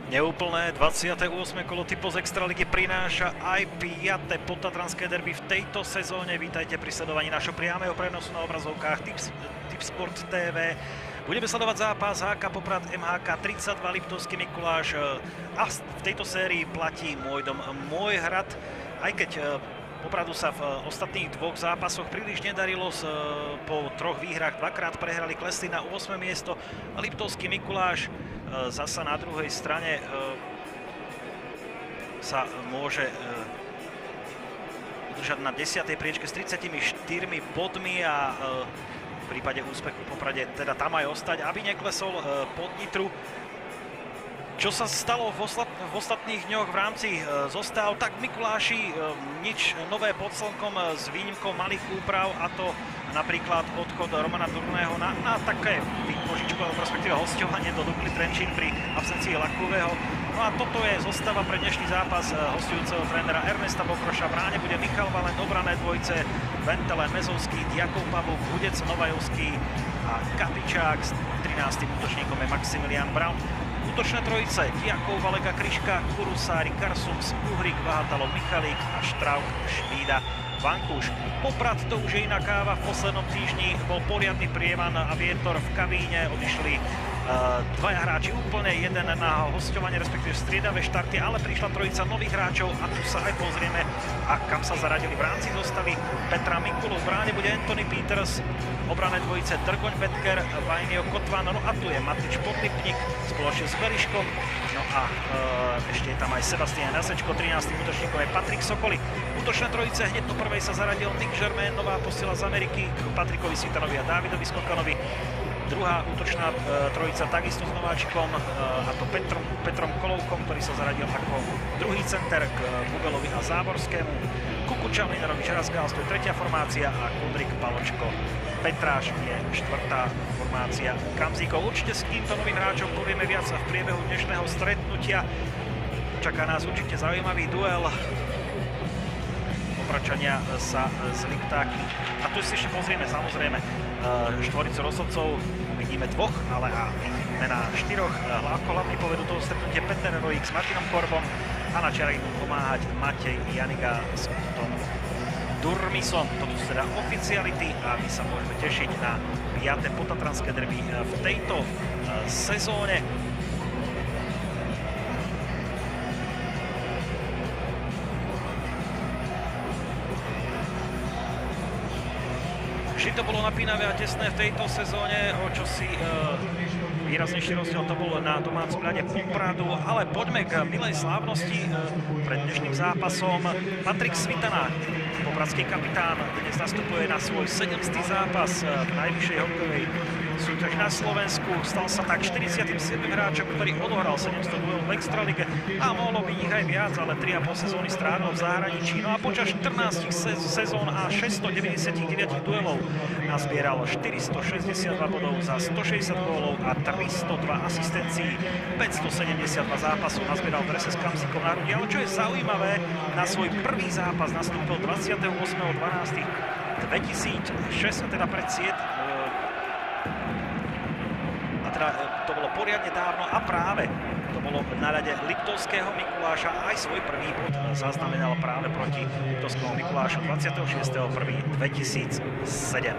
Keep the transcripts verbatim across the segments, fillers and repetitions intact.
Neúplné dvadsiate ôsme kolo Tipos Extraligy prináša aj piate podtatranské derby v tejto sezóne. Vítajte pri sledovaní našho priameho prenosu na obrazovkách Tips, Tipsport té vé. Budeme sledovať zápas há ká Poprad em há ká tridsaťdva Liptovský Mikuláš a v tejto sérii platí môj dom, môj hrad. Aj keď Popradu sa v ostatných dvoch zápasoch príliš nedarilo, po troch výhrách dvakrát prehrali, klesli na ôsme miesto. Liptovský Mikuláš zasa na druhej strane sa môže udržať na desiatej priečke s tridsiatimi štyrmi bodmi a v prípade úspechu Poprade teda tam aj ostať, aby neklesol pod Nitru. Čo sa stalo v, ostat, v ostatných dňoch v rámci e, zostav, tak v Mikuláši e, nič nové pod slnkom e, s výnimkou malých úprav, a to napríklad odchod Romana Durného na, na také výpožičko, respektíve hosťovanie do Dukly Trenčín pri absencii Lakuvého. No a toto je zostava pre dnešný zápas e, hostujúceho trénera Ernesta Bokroša. V bráne bude Michal Valen, obrané dvojce Ventele, Mezovský, Diakov Pavuk, Hudec, Novajovský a Kapičák. S trinástym útočníkom je Maximilian Braun. Útočné trojice Diakov, Valega, Kryška, Kurusári, Karsums, Uhrik, Vahatalov, Michalík a Štrauk, Švída, Vankúš. Poprad to už je iná káva. V poslednom týždni bol poriadny prievan a vietor v kabíne. Odišli uh, dvaja hráči úplne, jeden na hosťovanie, respektíve striedavé štarty, ale prišla trojica nových hráčov a tu sa aj pozrieme, a kam sa zaradili v rámci zostavy Petra Mikulu. V bráne bude Anthony Peters, obrané dvojice Drgoň Betker, Vajnio Kotvan, no a tu je Matič Podlipník spoločne s Beriškom. No a e, ešte je tam aj Sebastian Rasečko, trinásty útočníkom je Patrik Sokoli. Útočné trojice hneď do prvej sa zaradil Nick Germain, nová posila z Ameriky, k Patrikovi Svitanovi a Dávidovi Skokanovi. Druhá útočná e, trojica takisto s nováčikom, e, a to Petrom, Petrom Kolovkom, ktorý sa zaradil ako druhý center k Bubelovi a Záborskému. Kukuča, Mlinerovič, Razgals, to je tretia formácia, a Kudrik, Paločko, Petráš je štvrtá formácia Kamzíkov. Určite s týmto novým hráčom povieme viac v priebehu dnešného stretnutia. Čaká nás určite zaujímavý duel Popračania sa z Liptáky. A tu si ešte pozrieme samozrejme štvoricu rozhodcov. Vidíme dvoch, ale a mená štyroch. Ako hlavný povedú toho stretnutie Peter Rojík s Martinom Korbom a na čiarach budú pomáhať Matej Janiga s Tom Durmisom. Toto sú teda oficiality a my sa môžeme tešiť na piate podtatranské derby v tejto sezóne. Vždy to bolo napínavé a tesné v tejto sezóne, o čosi e, výraznejší rozdiel to bol na domácom ľade Popradu, ale poďme k milej slávnosti e, pred dnešným zápasom. Patrik Svitana, popradský kapitán, dnes nastupuje na svoj sedemstý zápas v najvyššej hokejovej súťaži na Slovensku. Stal sa tak štyridsiatym siedmym hráčom, ktorý odohral sedemsto duelov v Extralige, a mohlo by ich aj viac, ale tri a pol sezóny strávil v zahraničí. No a počas štrnástich sezón a šesťstodeväťdesiatdeväť duelov nazbieral štyristošesťdesiatdva bodov za stošesťdesiat gólov a tristodva asistencií. päťstosedemdesiatdva zápasov nazbieral v drese s Kamzíkom na hrudi. Ale čo je zaujímavé, na svoj prvý zápas nastúpil dvadsiateho ôsmeho decembra dvetisícšesť, teda pred siedmym a teda to bolo poriadne dávno, a práve to bolo na ľade Liptovského Mikuláša. Aj svoj prvý bod zaznamenal práve proti Liptovskému Mikulášu dvadsiateho šiesteho prvého dvetisícsedem.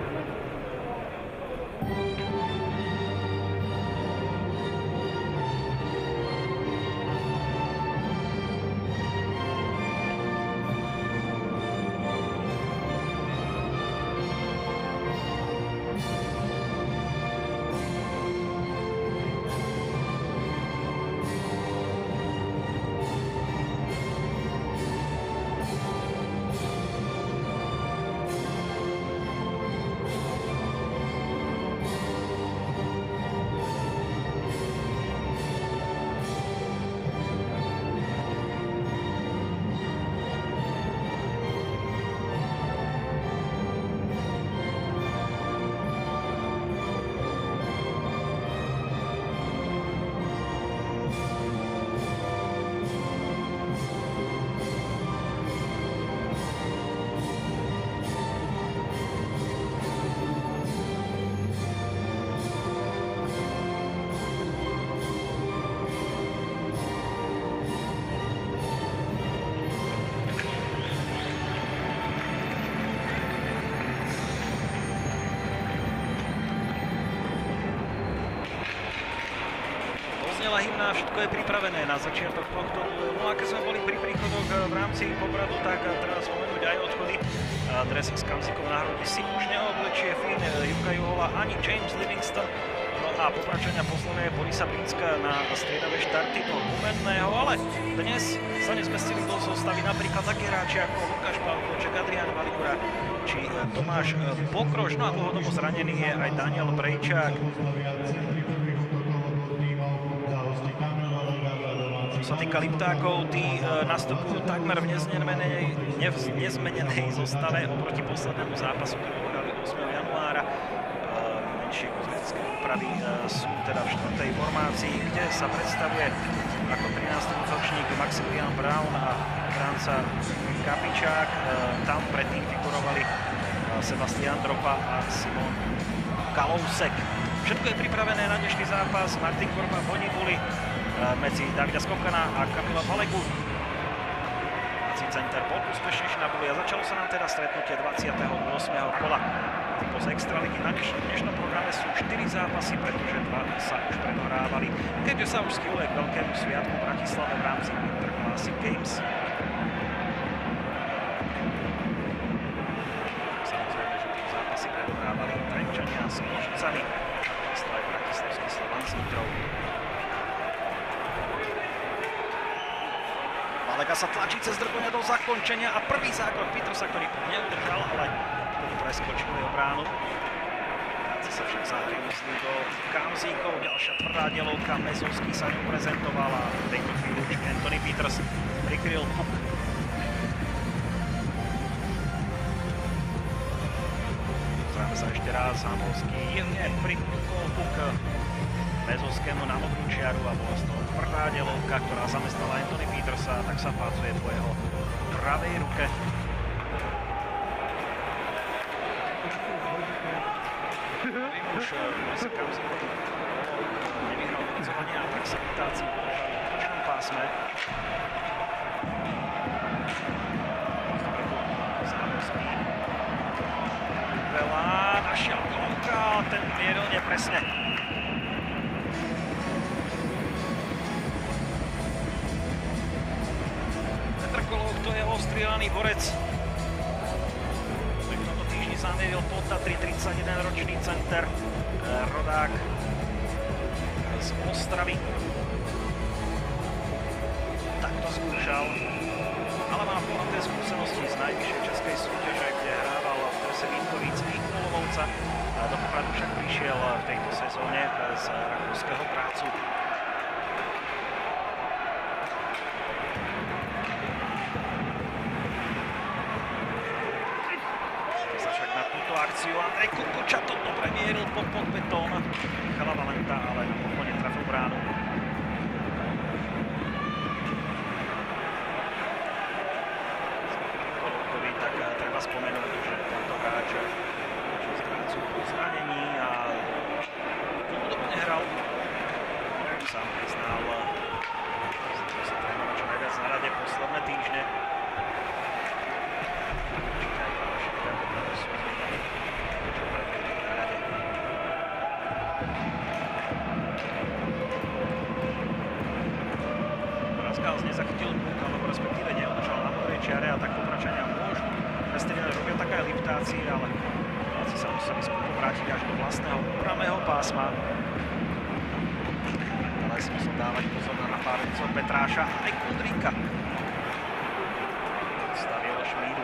zaznela hymna, všetko je pripravené na začiatok tohto duelu. No a keď sme boli pri príchodoch v rámci Popradu, tak treba spomenúť aj odchody. Dres s kamzikom na hrudi si už neoblečie Finn, Jukka Juhola ani James Livingston. No a pokračenia posledné Borisa Bínska na striedavé štarty toho gumenného, ale dnes sa nezmestili do zostavy napríklad takí hráči ako Lukáš Pavkoček, Adrián Valigura či Tomáš Pokroš. No a dlhodobo zranený je aj Daniel Brejčák. Čo sa týka Liptákov, tí nastupujú takmer v nezmenenej, nezmenenej zostave oproti poslednému zápasu, ktorý hrali ôsmeho januára. Menšie kozmetické úpravy sú teda v štvrtej formácii, kde sa predstavuje ako trinásty útočník Maximilian Braun a Franca Kapičák. Tam predtým figurovali Sebastian Dropa a Simon Kalousek. Všetko je pripravené na dnešný zápas. Martin Korba v Honibuli medzi Davida Skokana a Kamila Palegu. Racing Center bol úspešnejší na boli a začalo sa nám teda stretnutie dvadsiateho ôsmeho kola. Z extraligy na dnešnom programe sú štyri zápasy, pretože dva sa už predohrávali, keďže sa už schyluje k veľkému sviatku v Bratislave v rámci Winter Classic Games. Samozrejme, že tie zápasy predohrávali Trenčania s Košicami, takisto aj bratislavský Slovan s Nitrou. Palega sa tlačí cez Drgoňa do zakončenia a prvý zákrok Petersa, ktorý neudržal, ale ktorý preskočil jeho bránu. Chce sa však zahriúzli do Kamzíkov, ďalšia tvrdá delovka, Mezovský sa ňu prezentoval a v tejto chvíli už Anthony Peters prikryl puk. Zráme sa ešte raz, Zámolský jemne prikryl puk Mezovskému na modrú čiaru a bola z toho tvrdá delovka, ktorá zamestnala Anthony Petersa, tak sa pácuje po jeho pravej ruke. Už Boris Kamzik nevyhral vyhadzovanie a tak sa Pitáci podržali v točnom pásme. Zámolský. Veľa našiel Kolonka, ten mieril nepresne. Petr Kolov, to je ostrielaný borec. V tomto týždni zamieril pod Tatry, tridsaťjedenročný center, rodák z Ostravy. Tak to skúšal, ale má bohaté skúsenosti z najvyššej českej súťaže, kde hrával v drese Vítkovíc Vítkolovovca. Do Popradu však prišiel v tejto sezóne z rakúskeho Grácu. Akciu Andrej Kukuča to dobre mieril pod betón. Michala Valenta, ale napokon netrafil bránu. Kolovkovi tak treba spomenúť, že tento hráč z Grácu po zranení a dlhodobo nehral. Sám priznal, že sa trénoval čo najviac na rade posledné týždne. Razgals nezachytil puk, alebo respektíve neudržal na modrej čiare a tak pokračania môžu. Respektíve robia taká liptácia, ale Poláci sa museli skúpo vrátiť až do vlastného úpravného pásma. Ale si musel dávať pozor na napádencov Petráša a aj Kundríka. Stavil Šmídu.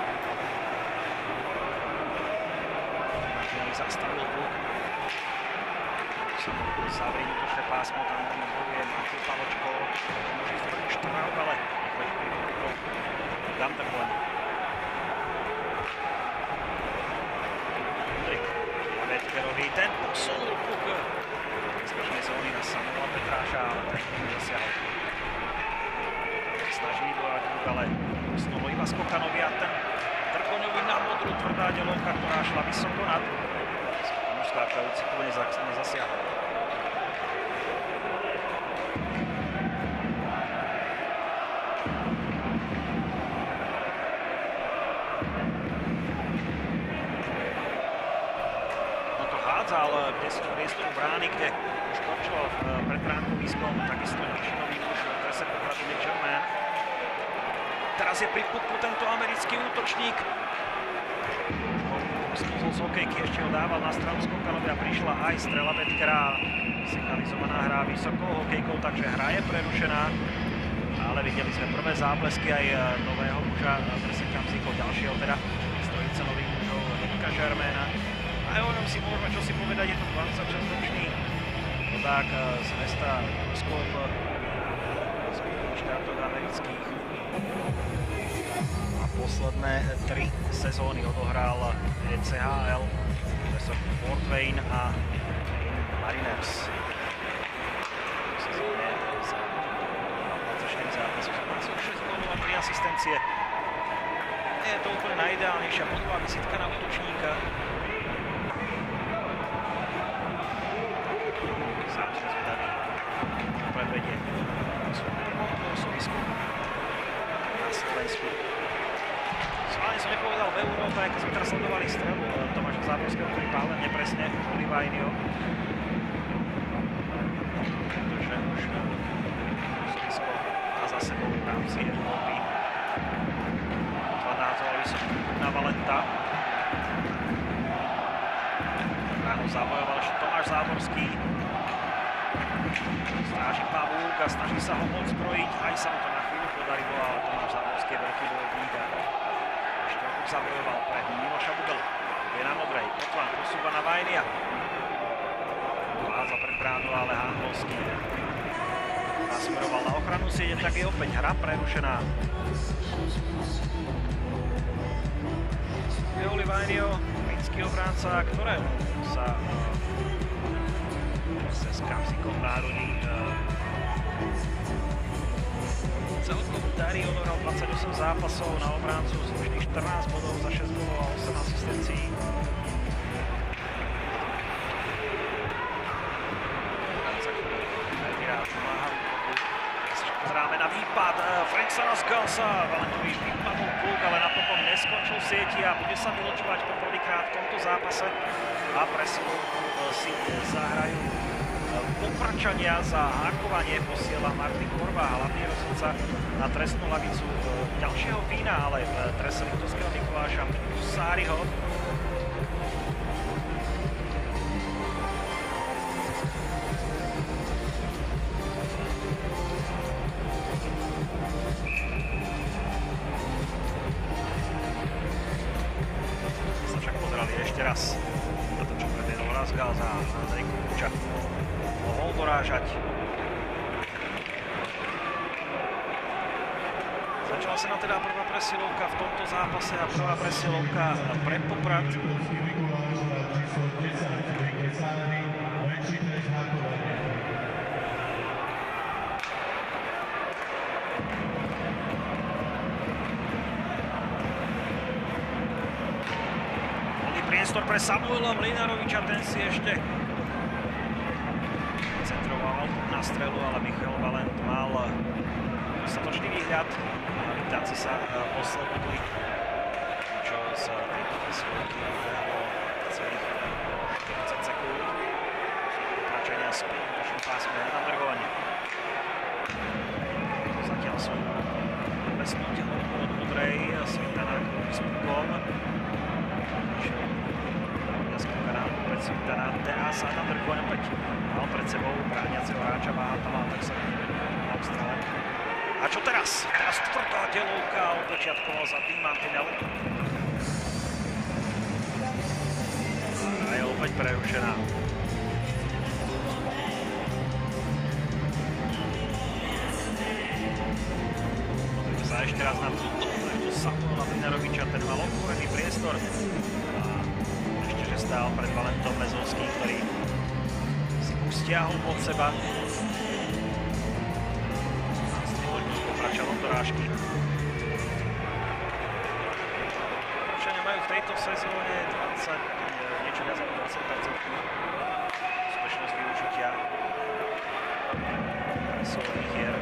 Martinovi zastavil puk. Zavrie útočné pásmo, tam bojuje Martin Pavočko, môže ísť trochu Štrauk, ale nechodí pri rukou Danterlen. Kundrik a Vetkerovi, ten posunul puk bezpečnej zóny na Samuela Petráša, ale ten nezasiahol. Snaží bojovať puk, ale posunulo iba Skokanovi a ten Drgoňovi na modrú tvrdá delovka, ktorá šla vysoko nad. Skokan už skákajúci tu nezasiahol. Ale kde si to priestoru brány, kde už končoval pred bránkou Výskom, takisto ďalší nový muž, trese Popradu Nick German. Teraz je pri puku tento americký útočník. Skúzol z hokejky, ešte ho dával na stranu skokanovi a prišla aj strela Betkera. Signalizovaná hra vysokou hokejkou, takže hra je prerušená. Ale videli sme prvé záblesky aj nového muža, trese Kamzíkov, ďalšieho teda z trojice nových mužov Nicka Germana. Aj o ňom si môžeme čo si povedať, je to dvadsaťšesťročný rodák z mesta Ruskov v Spojených štátoch amerických. A posledné tri sezóny odohral E C H L, profesor Fort Wayne a Mariners. V sezóne za dvadsaťštyri zápasov zápasov, šesť gólov a tri asistencie. Nie je to úplne najideálnejšia bodová vizitka na útočníka. Sám sa zvedavý, čo predvedie v súvisku na Slovensku. Schválne som nepovedal v Európe, keď sme teraz sledovali strelu Tomáša Záborského, ktorý pálil nepresne Olivainio. Pretože už súvisko má za sebou v rámci Európy. Odvádzovali som na Valenta. Ráno zabojoval ešte Tomáš Záborský. Stráži Pavúk a snaží sa ho odzbrojiť. Aj sa mu to na chvíľu podarilo, ale Tomáš Záborský je veľký bojovník a ešte ho zabojoval pre Miloša Bubelu. Je na modrej, Kotvan posúva na Vajnia. Váza pred bránu, ale Hankovský nasmeroval na ochranu siede, tak je opäť hra prerušená. Je Olivainio, fínsky obránca, ktorému sa s Kamzíkom národí celkom darí, odohral dvadsaťosem zápasov na obráncu, zložných štrnásť bodov za šesť gólov a osem asistencií. Obránca, ktorý veľmi rád pomáha útoku. Zráme na výpad, Franksonos Galsa, Valentovi vypadol puk, ale napokon neskončil v sieti a bude sa vyločovať poprvýkrát v tomto zápase a presilovku si zahrajú Popračania. Za hákovanie posiela Martin Korba, hlavný rozhodca na trestnú lavicu ďalšieho Fína, ale v trese Liptovského Mikuláša Sáriho. Sa však pozerali ešte raz na to, čo predviedol Razgal za Andrej Kukuča. Mohol dorážať. Začala sa na teda prvá presilovka v tomto zápase a prvá presilovka pre Poprad. Boli priestor pre Samuela Mlynaroviča, ten si ešte centroval na strelu, ale Michal Valent mal dostatočný výhľad. Vítáci sa poslobodili, čo z tejto presilovky ubehlo celých štyridsať sekúnd. Pokračenia späť v útočnom pásme Hernan Drgoň. Zatiaľ sú bezpečnú ďalku od modrej Svintanák s pukom. Kanál pred Svintanák, teraz Hernan Drgoň opäť mal pred sebou brániaceho hráča Váhatala, tak sa na obstrele. A čo teraz? Teraz tvrdá delovka od začiatkoval za tým mantinelom. A je opäť prerušená. Pozrite sa ešte raz na túto, ešte Samuela Mlynaroviča, ten mal otvorený priestor. A ešte, že stál pred Valentom Mezovským, ktorý si už stiahol pod seba. Pokračalo dorážky. Popračania majú v tejto sezóne dvadsať, niečo viac ako dvadsať percent úspešnosť využitia presových hier.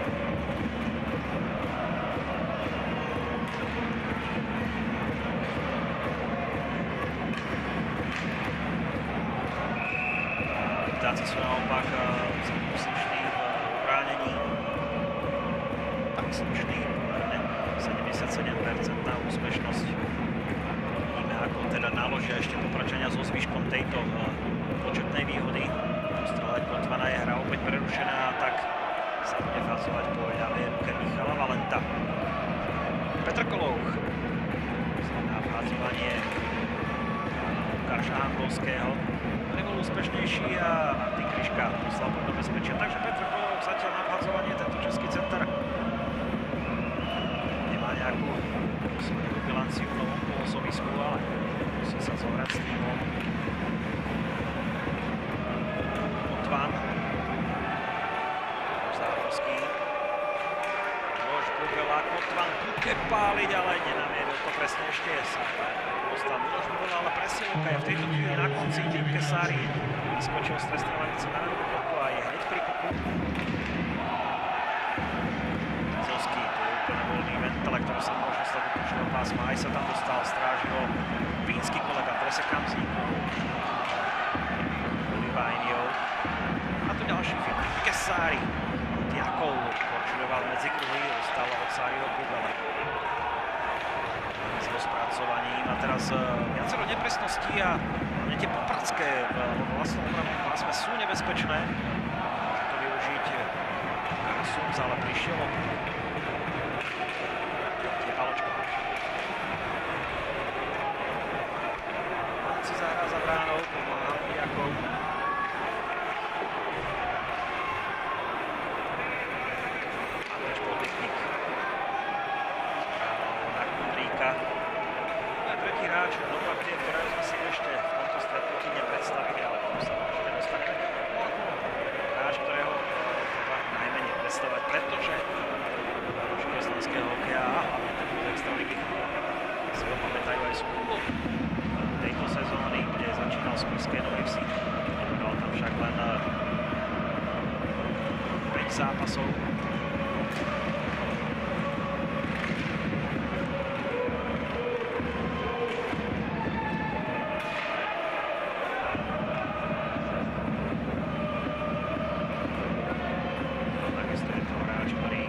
Vítáci sú naopak sedem percent úspešnosť. Vidíme, ako teda naložia ešte Popračania so zvyškom tejto početnej výhody. Stále Kotvana je hra opäť prerušená a tak sa bude fazovať po ľavej ruke Michala Valenta. Petr Kolouch na vhádzovanie Lukáša Handlovského. Nebol úspešnejší a Martin Kryška poslal pod bezpečia. Takže Petr Kolouch zatiaľ na vhádzovanie, tento český center nemá nejakú svoju bilanciu v novom pôsobisku, ale musí sa zohrať s týmom. Kotvan. Závorský. Miloš Bubela, Kotvan bude páliť, ale nenamieril to presne ešte sa. Dostal Miloš Bubela, ale presilovka je v tejto chvíli na konci. Jim Kesari vyskočil z trestnej lavice na ľavú kopu a je hneď pri puku. Zosky, to je úplne voľný ventele, ktorý sa môže dostať do končného pásma. Aj sa tam dostal, stráži ho fínsky kolega Trese Kamzík. Olivajniov. A tu ďalší film. Kesari. Jakov korčuľoval medzi kruhy, dostal od Sáriho Bubela. S rozpracovaním a teraz viacero nepresností a hlavne tie popradské v vlastnom opravnom pásme sú nebezpečné. Môže to využiť Karsums, ale prišiel o tie Paločko. Si zahrá za bránou, pomáha Jakov. Zápasov. Takisto je to hráč, ktorý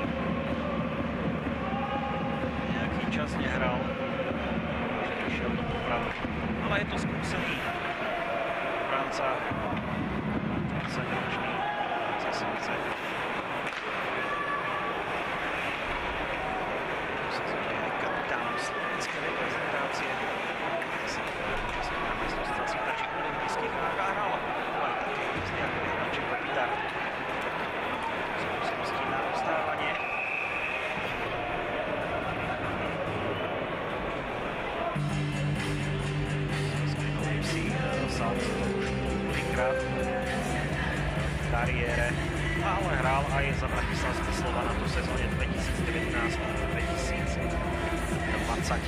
nejaký čas nehral, že prišiel do popravu, ale je to skúsený obránca, dvadsaťročný zase chce. Kariére, ale hral aj za Bratislavský Slovan na tú sezóne dvetisícdevätnásť dvetisícdvadsať.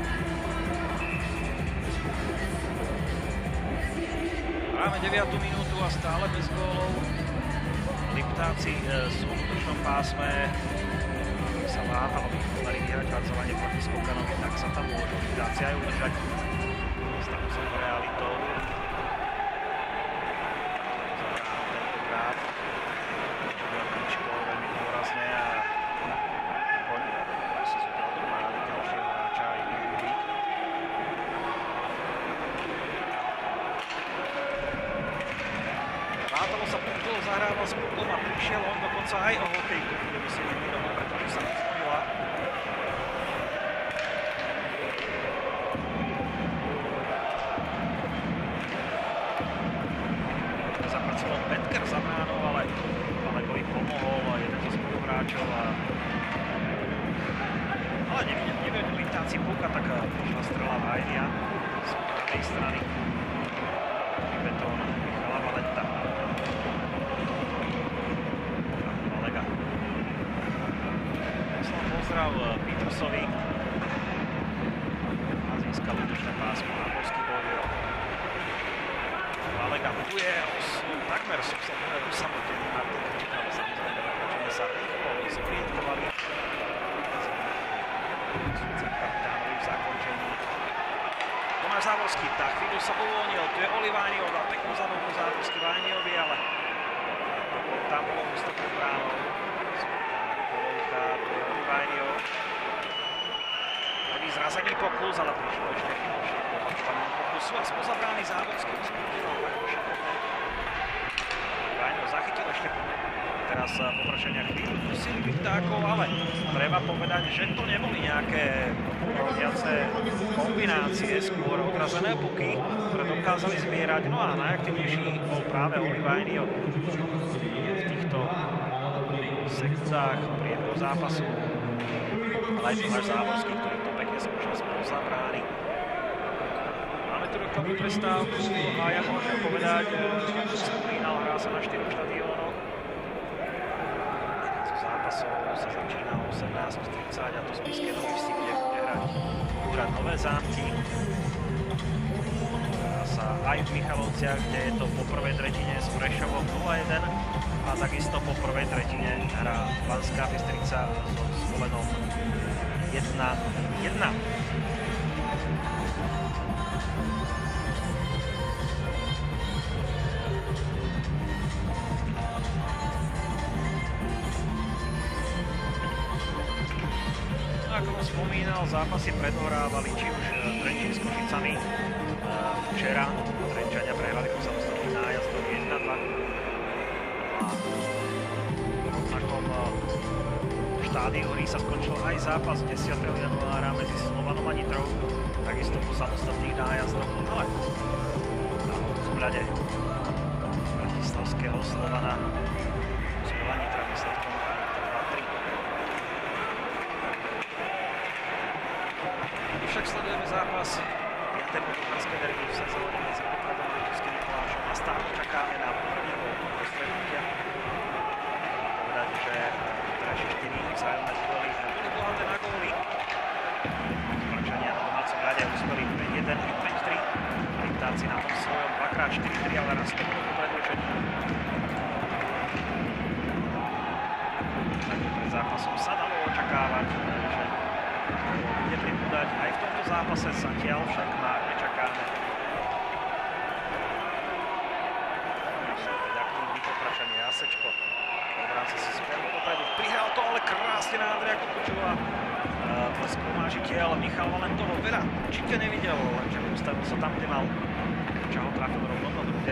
Máme deviatu minútu a stále bez gólov. Liptáci sú v útočnom pásme. Ak sa váhalo, by podarí vyhrať hádzovanie proti Skokanovi, tak sa tam môžu Liptáci aj udržať. Stanú sa realitou. Zahrával s pukom a prišiel on dokonca aj o hokejku, kde by si nevyrobil, pretože sa nezvonila. Zapracoval Petker za bránou, ale Palekovi pomohol a jeden zo spoluhráčov a... Ale nevedeli táci puka, tak prišla strela Vajnia z pravej strany. Betón Michala Valenta. Pozdrav Petersovi a získal útočné pásmo na polský bojov. Valega buduje takmer sú sa usamotení Martin Kryčka, ale samozrejme dokončenie sa rýchlo zorientovali. Súdca kapitánovi v zakončení. Tomáš Závorský, tá chvíľu sa uvoľnil, tu je Olivajniov, dal peknú zadovku Závorský Vajniovi, ale tam bolo ústupnú bránou. Vajniov. Zázemný pokus, ale prišlo ešte opakovaný pokusu a spoza brány Záborský uspokojil takú šikovné. Vajno zachytil ešte teraz popršenia chvíľu kusili Vyptákov, ale treba povedať, že to neboli nejaké rodiace kombinácie, skôr odrazené puky, ktoré dokázali zbierať. No a najaktívnejší bol práve Oli Vajnio v týchto sekundách priebehu zápasu. Ale aj Tomáš Záborský, ktorý to pekne skúšal spoza brány. Máme tu rokovú prestávku a ja môžem povedať, že Sprinal hrá sa na štyroch štadiónoch. Jeden zo zápasov sa začína o osemnásť tridsať a to z Spišskej Novy Vsi, kde bude hrať Úrad Nové Zámky. Hrá sa aj v Michalovciach, kde je to po prvej tretine s Prešovom nula jeden a takisto po prvej tretine hrá Banská Bystrica so Zvolenom jedna jedna. Ako som spomínal, zápasy predohrávali či už Trenčín s Košicami včera. Trenčania prehrali po samostatných nájazdoch jedna dva. V rovnakom štádiu hry sa skončil aj zápas desiateho januára medzi Slovanom a Nitrou, takisto po samostatných nájazdoch, ale na vzhľade bratislavského Slovana Slova Nitra výsledkom dva tri. Však sledujeme zápas piatej motorkárskej derby v sezóne medzi Popradom a Litovským Mikulášom a stále čakáme na prvý gól do stretnutia. Povedať, že terajšie štyri vzájomné góly boli bohaté na góly. Mrčania na domácom ľade uspeli päť jeden i päť tri. Liptáci na tom svojom dvakrát štyri tri, ale raz to bolo po predĺžení. Takže pred zápasom sa dalo očakávať, že bude pribúdať aj v tomto zápase, zatiaľ však márne čakáme. Opäť aktívny popračanie Jasečko. Obránca si smeril dopredu, prihral to, ale krásne na Andreja Kukučova. Pleskol mážiteľ Michal Valentovo veľa určite nevidel, lenže ustavil sa tam, kde mal. Čo ho trafil rovno do druhé.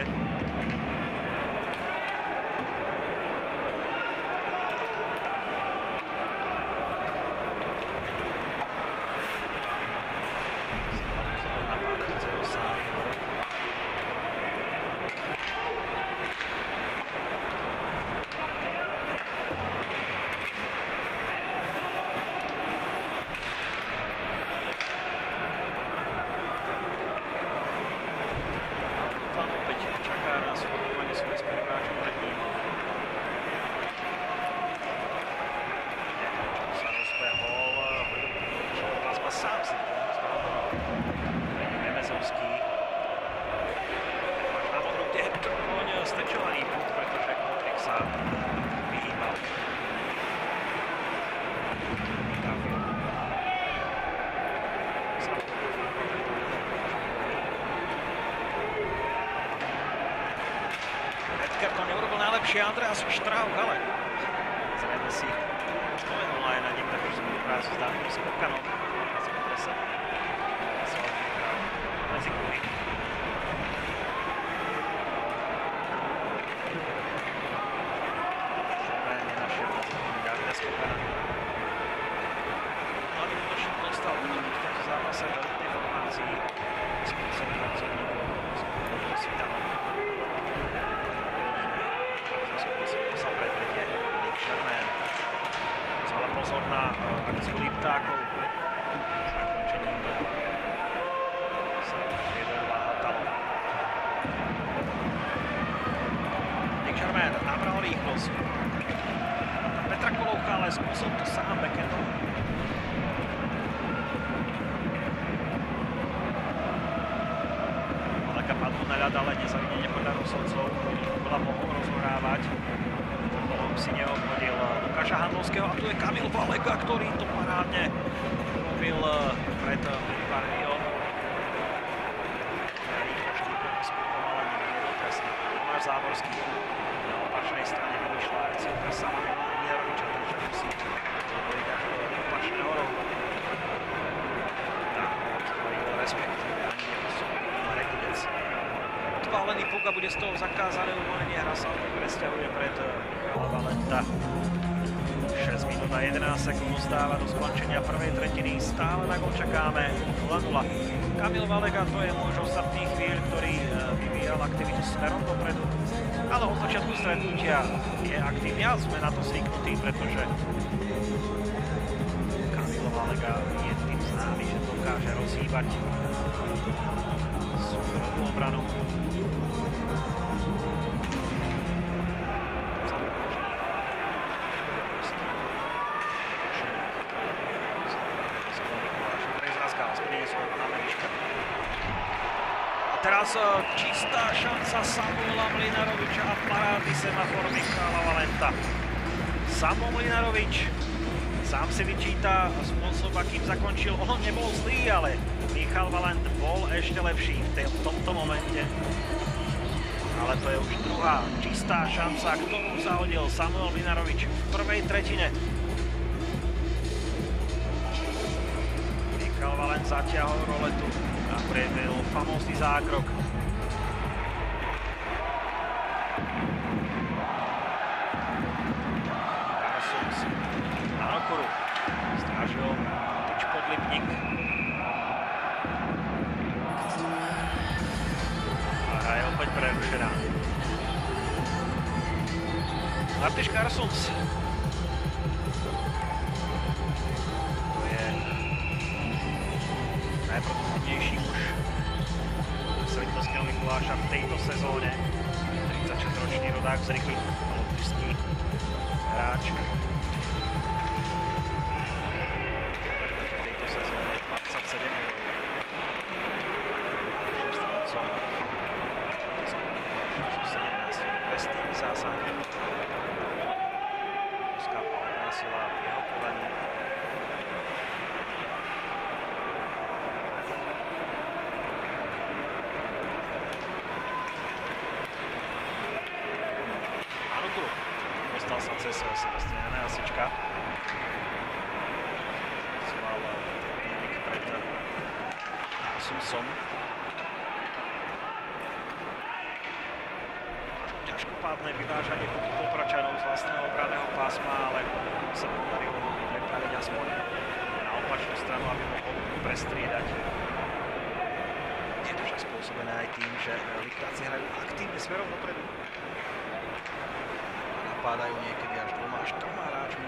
Andreas Štrauch, ale zrejme si spomenul aj na niektorú spoluprácu s Dávidom Skokanom. Teraz ktoré sa medzi kluby. Dobre, nenašiel medzi kluby Dávida Skokana. Mladý útočník dostal v tomto zápase do elitnej formácii. Skúsený pracovník s Svitanom. Sa predvedie Nick Sherman. Zvala pozor na akciu Liptákov. Zakončením sa priedol Hatalo. Nick Sherman nabral rýchlosť. Petra Kolovka, ale skúsil to sám backendom. Maleka padnú na ľad, ale nezavidne nepovedal rozhodcov. Bola mohol rozhrávať. Si neobhodil Lukáša Handlovského a tu je Kamil Valega, ktorý to parádne robil pred Varniom. Rýchlo štýkom spúkom, ale nevidel presne. Tomáš Záborský na opačnej strane vyšla akcia pre sama Mijaroviča, takže musí dovoliť až do opačného rohu. uvoľnený puk a bude z toho zakázané uvoľnenie. Hra sa opäť presťahuje pred Michala Valenta. šesť minút a jedenásť sekúnd ostáva do skončenia prvej tretiny. Stále na gól čakáme nula nula. Kamil Valega, to je muž ostatných chvíľ, ktorý vyvíjal aktivitu smerom dopredu. Ale od začiatku stretnutia je aktívny a sme na to zvyknutí, pretože Kamil Valega je tým známy, že dokáže rozhýbať súperovú obranu. Teraz čistá šanca Samuela Mlynaroviča a parádny semafor Michala Valenta. Samo Mlynarovič sám si vyčíta spôsob, akým zakončil. On nebol zlý, ale Michal Valent bol ešte lepší v tomto momente. Ale to je už druhá čistá šanca, ktorú zahodil Samuel Mlynarovič v prvej tretine. Michal Valent zatiahol roletu a prevedol famózny zákrok. Parsons na Okuru. Strážil tyč Podlipník. A hra je opäť prerušená. Artiš Parsons. To je najproduktívnejší muž Svetoslávského Mikuláša v tejto sezóne. tridsaťšesťročný rodák z Rýchy, lotyšský hráč. V tejto sezóne dvadsaťsedem strancom. sedemnásť trestných zásahov. Ruská palná sila v jeho kolení. Dostal sa cez Sebastiana Jasička. Zval Dominik pred Asusom. Ťažkopádne vyvážanie Popračanov z vlastného obranného pásma, ale sa podarilo prepraviť aspoň na opačnú stranu, aby mohol prestriedať. Je to však spôsobené aj tým, že Liptáci hrajú aktívne smerom dopredu. Napádajú niekedy až dvoma až troma hráčmi.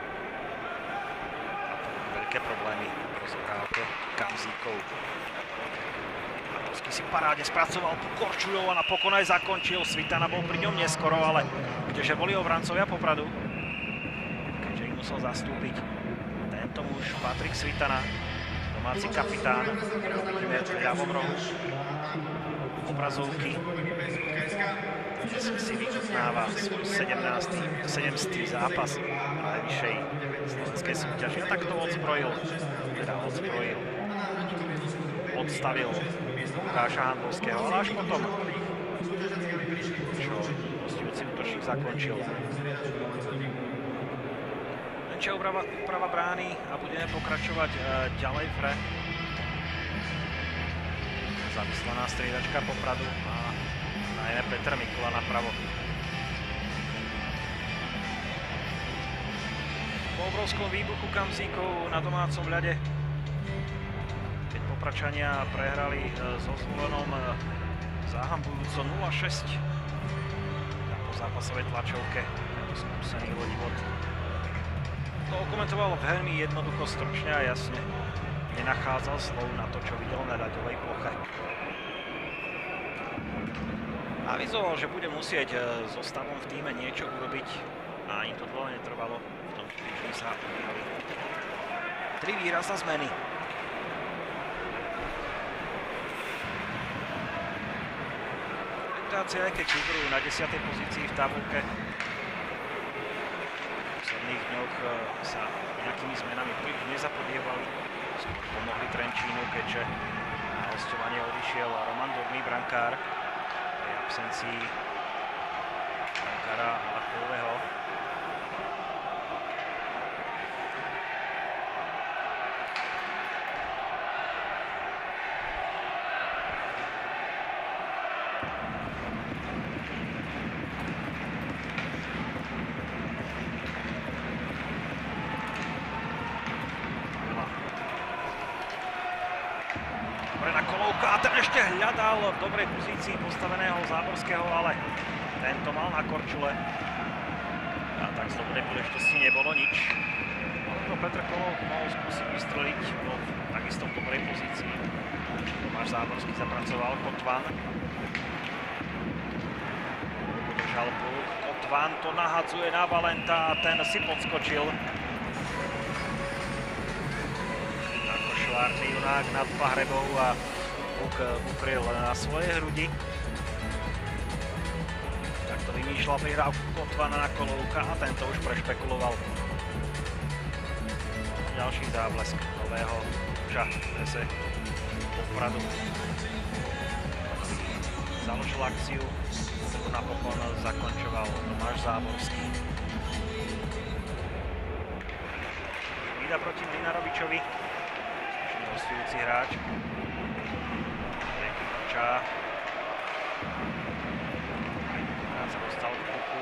A to veľké problémy rozohrávke Kamzíkov. Matovský si parádne spracoval Korčuľov a napokon aj zakončil. Svitana bol pri ňom neskoro, ale kdeže boli obrancovia Popradu, keďže ich musel zastúpiť tento muž Patrik Svitana, domáci kapitán, ktorého vidíme v ľavom rohu obrazovky. Dnes si vychutnáva svoj sedemnásty sedemstý zápas v najvyššej slovenskej súťaži. A tak to odzbrojil, teda odzbrojil, odstavil Lukáša Handlovského, ale až potom, čo hostujúci útočník zakončil. Menšia úprava, úprava brány a budeme pokračovať e, ďalej v hre. Zamyslená striedačka Popradu a najmä Petr Mikula napravo. Po obrovskom výbuchu Kamzíkov na domácom ľade, keď Popračania prehrali so Zvolenom zahambujúco nula šesť na pozápasovej tlačovke, tento skúsený Vodivod to okomentoval veľmi jednoducho, stručne a jasne. Nenachádzal slov na to, čo videl na ľadovej ploche. Avizoval, že bude musieť so stavom v týme niečo urobiť a ani to dlho netrvalo. V tomto týždni sa udiali tri výrazné zmeny. Liptáci, aj keď figurujú na desiatej pozícii v tabuľke, v posledných dňoch sa nejakými zmenami príliš nezapodievali. Skôr pomohli Trenčínu, keďže na hosťovanie odišiel Roman Dobrý, brankár, pri absencii brankára Lachového. Prihrávka a ten ešte hľadal v dobrej pozícii postaveného Záborského, ale tento mal na korčule. A tak z dobrej príležitosti nebolo nič. Možno Petr Kolov mohol skúsiť vystreliť, bol takisto v dobrej pozícii. Tomáš Záborský zapracoval, Kotvan. Udržal puk, Kotvan to nahadzuje na Valenta a ten si podskočil. Ako švárny junák nad Pahrebou a puk ukryl na svoje hrudi. Takto vymýšľal prihrávku Kotvana na Kolovka a tento už prešpekuloval. Ďalší záblesk nového muža v drese Popradu. Založil akciu, ktorú napokon zakončoval Tomáš Záborský. Vida proti Mlynarovičovi. Slušný hostujúci hráč. Čá. Rád sa dostal k puku.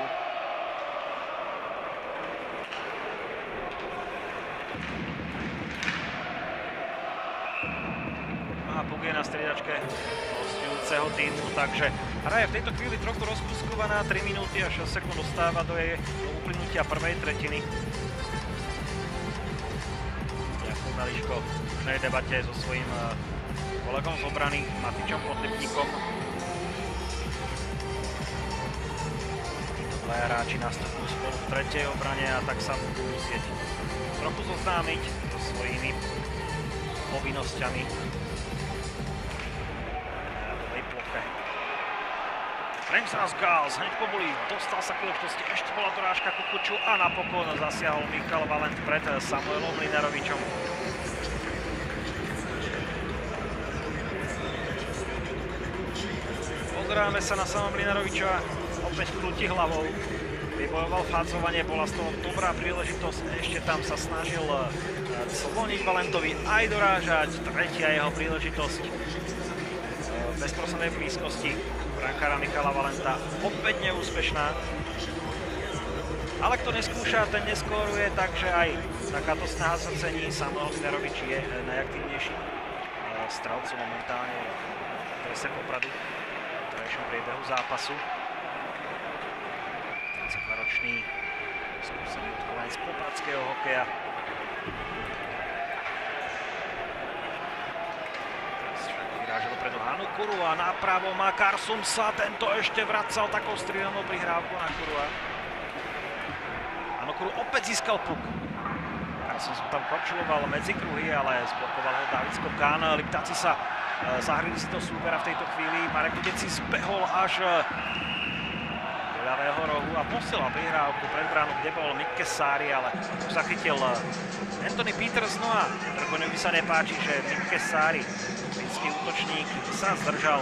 A puk je na striedačke hostujúceho týmu, takže hra je v tejto chvíli trochu rozkuskovaná. tri minúty a šesť sekúnd dostáva do jej do uplynutia prvej tretiny. Jakub Meliško v dnešnej debate so svojím kolegom z obrany Matičom Podlipníkom. Dvaja hráči nastupujú spolu v tretej obrane a tak sa budú musieť trochu zoznámiť so svojimi povinnosťami. James Rasgals hneď pobolí, dostal sa k príležitosti, ešte bola dorážka Kukuču a napokon zasiahol Michal Valent pred Samuelom Mlynarovičom. Pozeráme sa na Sama Mlynaroviča, opäť krúti hlavou. Vybojoval fácovanie, bola z toho dobrá príležitosť, ešte tam sa snažil Sloník Valentovi aj dorážať, tretia jeho príležitosť v bezprostrednej blízkosti brankára Michala Valenta, opäť neúspešná. Ale kto neskúša, ten neskóruje, takže aj takáto snaha sa cení. Samuel Mlynarovič je najaktívnejší strelcom momentálne v drese Popradu v terajšom priebehu zápasu. dvadsaťdvaročný skúsený odchovanec popradského hokeja. Vyráža dopredu Hanu Kuru a napravo má Karsumsa, tento ešte vracal takou strielnou prihrávku na Kurua. Hanu Kuru opäť získal puk. Karsums tam korčuloval medzi kruhy, ale zblokoval ho David Skokán. Liptáci sa zahrili si do súpera v tejto chvíli. Marek Dudec si zbehol až do ľavého rohu a posielal prihrávku pred bránu, kde bol Mik Kesári, ale už zachytil Anthony Peters. No a Drgoňovi sa nepáči, že Mik Kesári, finský útočník, sa zdržal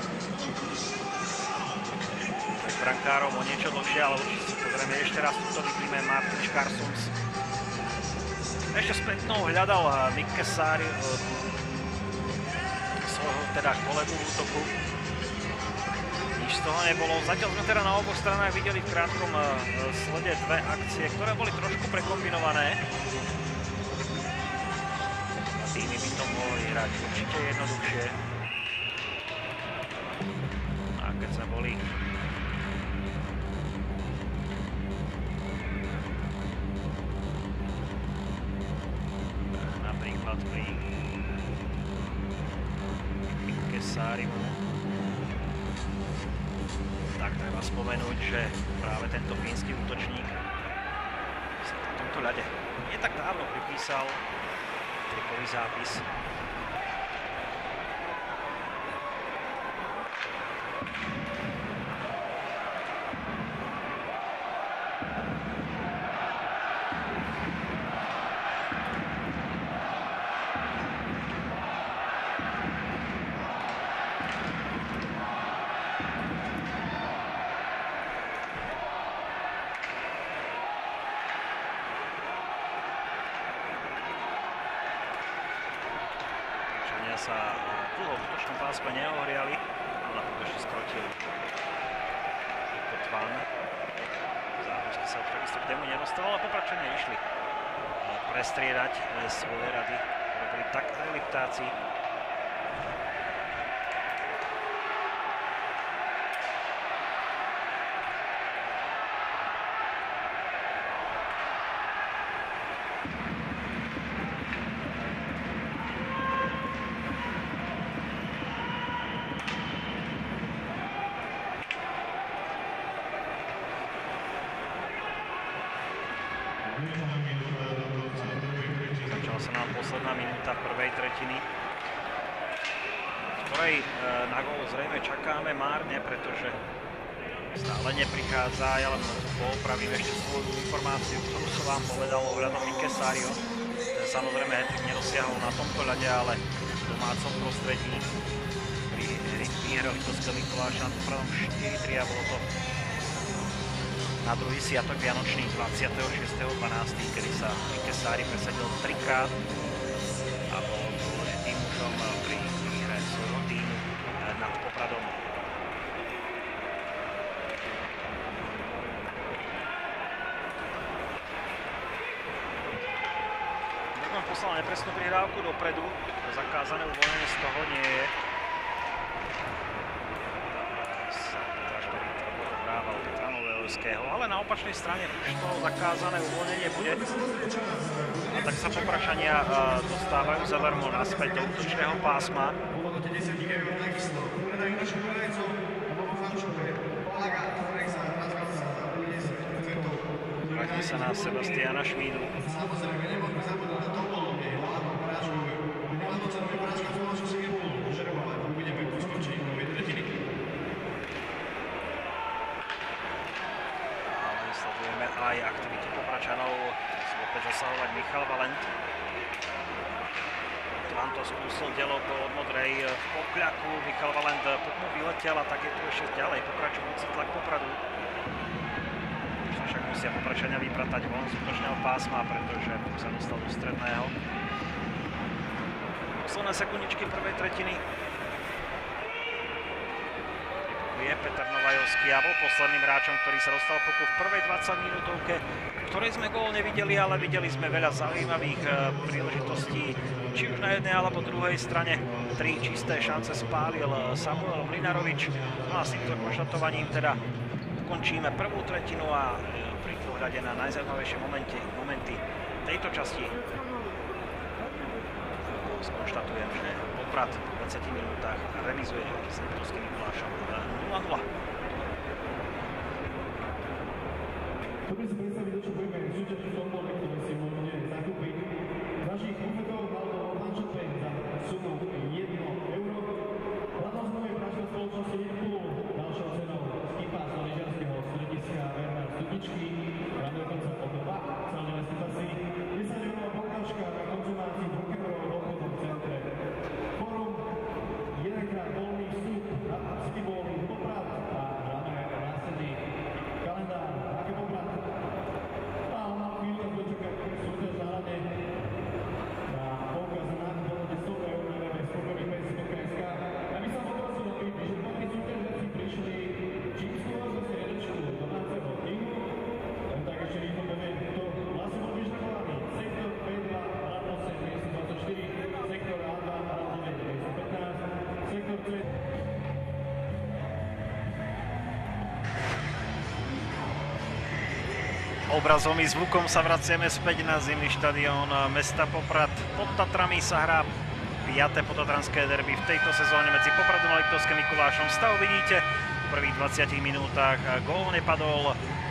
pred brankárom o niečo dlhšie, ale určite si pozrieme ešte raz, tu vidíme Martin Karsums. Ešte spätnou hľadal Mik Kesári svojho teda kolegu v útoku. Nič z toho nebolo. Zatiaľ sme teda na oboch stranách videli v krátkom slede dve akcie, ktoré boli trošku prekombinované. Týmy by to mohli hrať určite jednoduchšie. A keď sme boli napríklad pri Kesárimu, tak treba spomenúť, že práve tento fínsky útočník sa na tomto ľade nie tak dávno pripísal trikový zápis. Sa dlho v útočnom pásme neohriali, ale potom ešte skrotil Kotvan. Záborsky sa už takisto k tému nedostal, ale Popradčania išli prestriedať svoje rady. Robili tak aj Liptáci. Začala sa nám posledná minúta prvej tretiny, v ktorej na gól zrejme čakáme márne, pretože stále neprichádza. Ja len poopravím ešte svoju informáciu, ktorú som vám povedal ohľadom Mike Sario. Ten samozrejme hat-trick nedosiahol na tomto ľade, ale v domácom prostredí pri výhre Liptovského Mikuláša nad Popradom štyri tri a bolo to na druhý sviatok vianočný dvadsiateho šiesteho decembra, kedy sa Mike Sari presadil trikrát a bol dôležitým mužom pri výhre svojho týmu nad Popradom. Nekon poslal nepresnú prihrávku dopredu, zakázané uvoľnenie z toho nie je. Ale na opačnej strane už to zakázané uvoľnenie bude. A tak sa Popračania uh, dostávajú zadarmo naspäť do útočného pásma. Vráti sa na Sebastiana Šmídu. Aj aktivitu Popračanov, chcel opäť zasahovať Michal Valent. Vám to skúsil dialog od modrej v pokľaku, Michal Valent pokmu vyletel a tak je tu ešte ďalej pokračujúci tlak Popradu. Však musia Popračania vypratať von z útočného pásma, pretože sa dostal do stredného. Posledné sekundičky prvej tretiny. Je Peter Novajovský a bol posledným hráčom, ktorý sa dostal puku v prvej dvadsaťminútovke, v ktorej sme gól nevideli, ale videli sme veľa zaujímavých príležitostí, či už na jednej alebo druhej strane. Tri čisté šance spálil Samuel Mlynarovič. No a s týmto konštatovaním teda ukončíme prvú tretinu a pri pohľade na najzaujímavejšie momenty, momenty tejto časti skonštatujem, že Poprad v dvadsiatich minútach remizuje s Liptovským Mikulášom nula nula. Dobre si predstaviť, o čo budeme súťažiť v tomto, ktoré si môžete zakúpiť. Našich konfetov Valdo Lunch Pain za sumu jedno euro. Hlavnosť novej pračnej spoločnosti Liverpool ďalšou cenou skipa z lyžiarskeho strediska Bernard Studičky. Ráno dokonca o dva celé investície. desať eurová poukážka na konzumácii v Rukemerovom obchodnom centre. Forum, jedenkrát voľný vstup na City Bowling Poprad a hráme následný kalendár Hake Poprad. A na chvíľu nás dočaká súťaž na rade na poukaz na hodnote sto eur na webe sportový pes bodka es ká. Ja by som poprosil, aby všetky súťažiaci prišli číslo zo striedačku domáceho týmu. Tak ešte rýchlo poviem, to vlastne bol vyžakovaný. Sektor pé dva, rad osem, dvestodvadsaťštyri, sektor á dva, rad deväť, dvestopätnásť, sektor tri. Obrazom i zvukom sa vraciame späť na zimný štadión mesta Poprad. Pod Tatrami sa hrá piate potatranské derby v tejto sezóne medzi Popradom a Liptovským Mikulášom. Stav vidíte v prvých dvadsiatich minútach. Gól nepadol.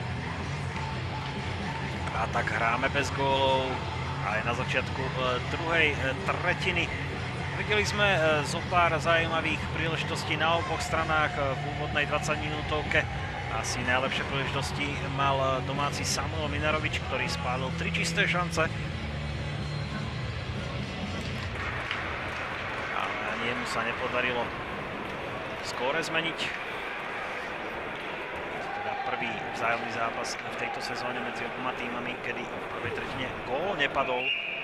A tak hráme bez gólov aj na začiatku druhej tretiny. Videli sme zo pár zaujímavých príležitostí na oboch stranách v úvodnej dvadsaťminútovke. Asi najlepšie príležitosti mal domáci Samuel Mlynarovič, ktorý spálil tri čisté šance. Ale jemu sa nepodarilo skóre zmeniť. Teda prvý vzájomný zápas v tejto sezóne medzi oboma týmami, kedy v prvej tretine gól nepadol.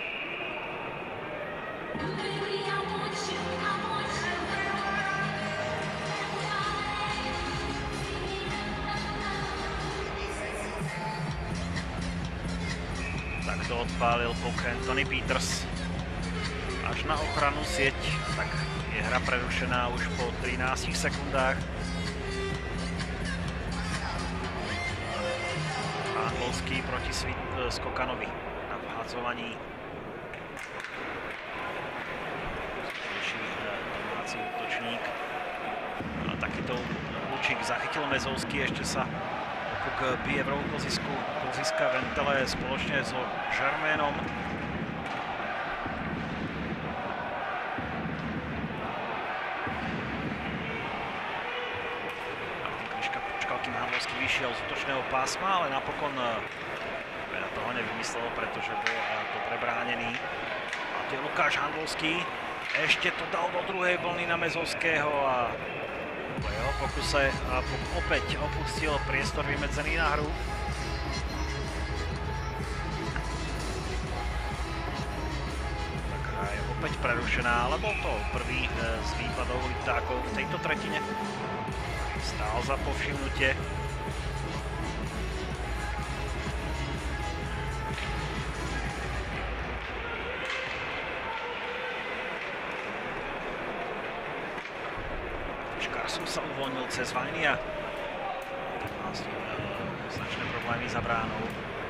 Takto odpálil puk Anthony Peters až na ochranu sieť, tak je hra prerušená už po trinástich sekundách. Pán Volský proti Skokanovi na vhádzovaní. Skúši domáci útočník. Takýto účik zachytil Mezovský, ešte sa puk bije v rohu klzisku, klziska Ventele spoločne so Germainom. Kým Handlovský vyšiel z útočného pásma, ale napokon veľa toho nevymyslel, pretože bol dobre bránený. A to je Lukáš Handlovský. Ešte to dal do druhej vlny na Mezovského a po jeho pokuse opäť opustil priestor vymedzený na hru. Tak hra je opäť prerušená, ale bol to prvý z výpadov Liptákov v tejto tretine. Stál za povšimnutie. Carson sa uvoľnil cez Vajnia. Ten má s ním značné problémy za bránou.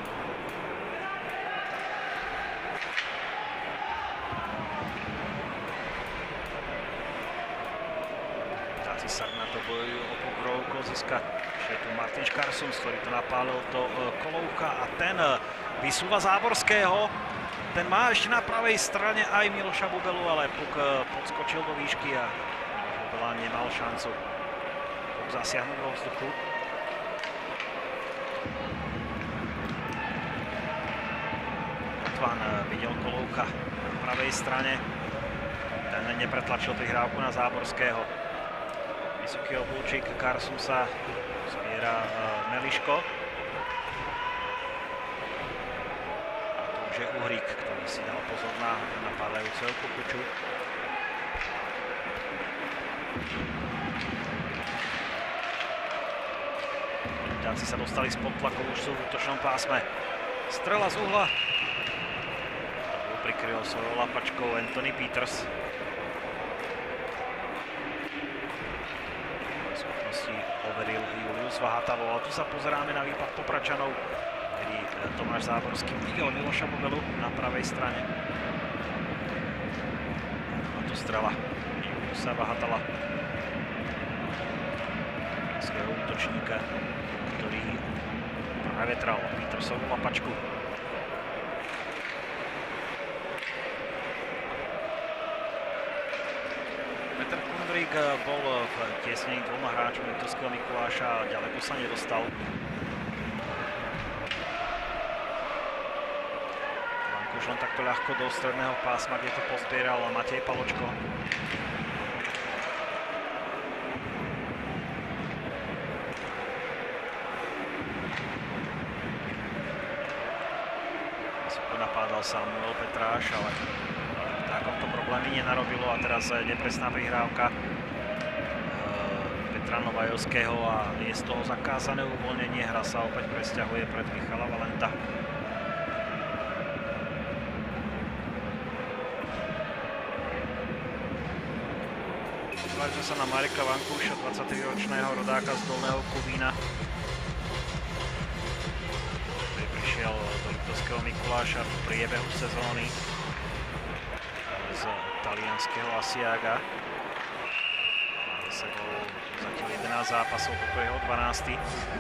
Na to bojujú o pokrov klziska. Je tu Martin Škarsums, ktorý to napálil do Kolouka a ten vysúva Záborského. Ten má ešte na pravej strane aj Miloša Bubelu, ale puk podskočil do výšky a Bubela nemal šancu puk zasiahnuť vo vzduchu. Otvan videl Kolouka na pravej strane. Ten nepretlačil prihrávku na Záborského. Vysoký obľúčik Carsumsa zbiera Meliško. A to už je Uhrík, ktorý si dal pozor na napádajúceho Kukuču. Liptáci sa dostali spod tlaku, už sú v útočnom pásme. Strela z uhla. To prikryl svojou lapačkou Anthony Peters. Overil Julius Vahatavo, a tu sa pozeráme na výpad Popračanov, kedy Tomáš Záborský videl Miloša Bubelu na pravej strane. A tu strela Juliusa Vahatala, svojho útočníka, ktorý prevetral Petersovú lapačku. Petr Kundrík bol v tiesnení dvoma hráčmi Liptovského Mikuláša a ďaleko sa nedostal. Vankuš len takto ľahko do stredného pásma, kde to pozbieral Matej Paločko. Vysoko napádal Samuel Petráš, ale takomto problémy nenarobilo a teraz nepresná prihrávka Petra Novajovského a je z toho zakázané uvoľnenie. Hra sa opäť presťahuje pred Michala Valenta. Zvážme sa na Mareka Vankúša, dvadsaťtriročného rodáka z Dolného Kubína, ktorý prišiel do Liptovského Mikuláša v priebehu sezóny z talianskeho Asiaga. Má za sebou zatiaľ jedenásť zápasov, toto je jeho dvanásty.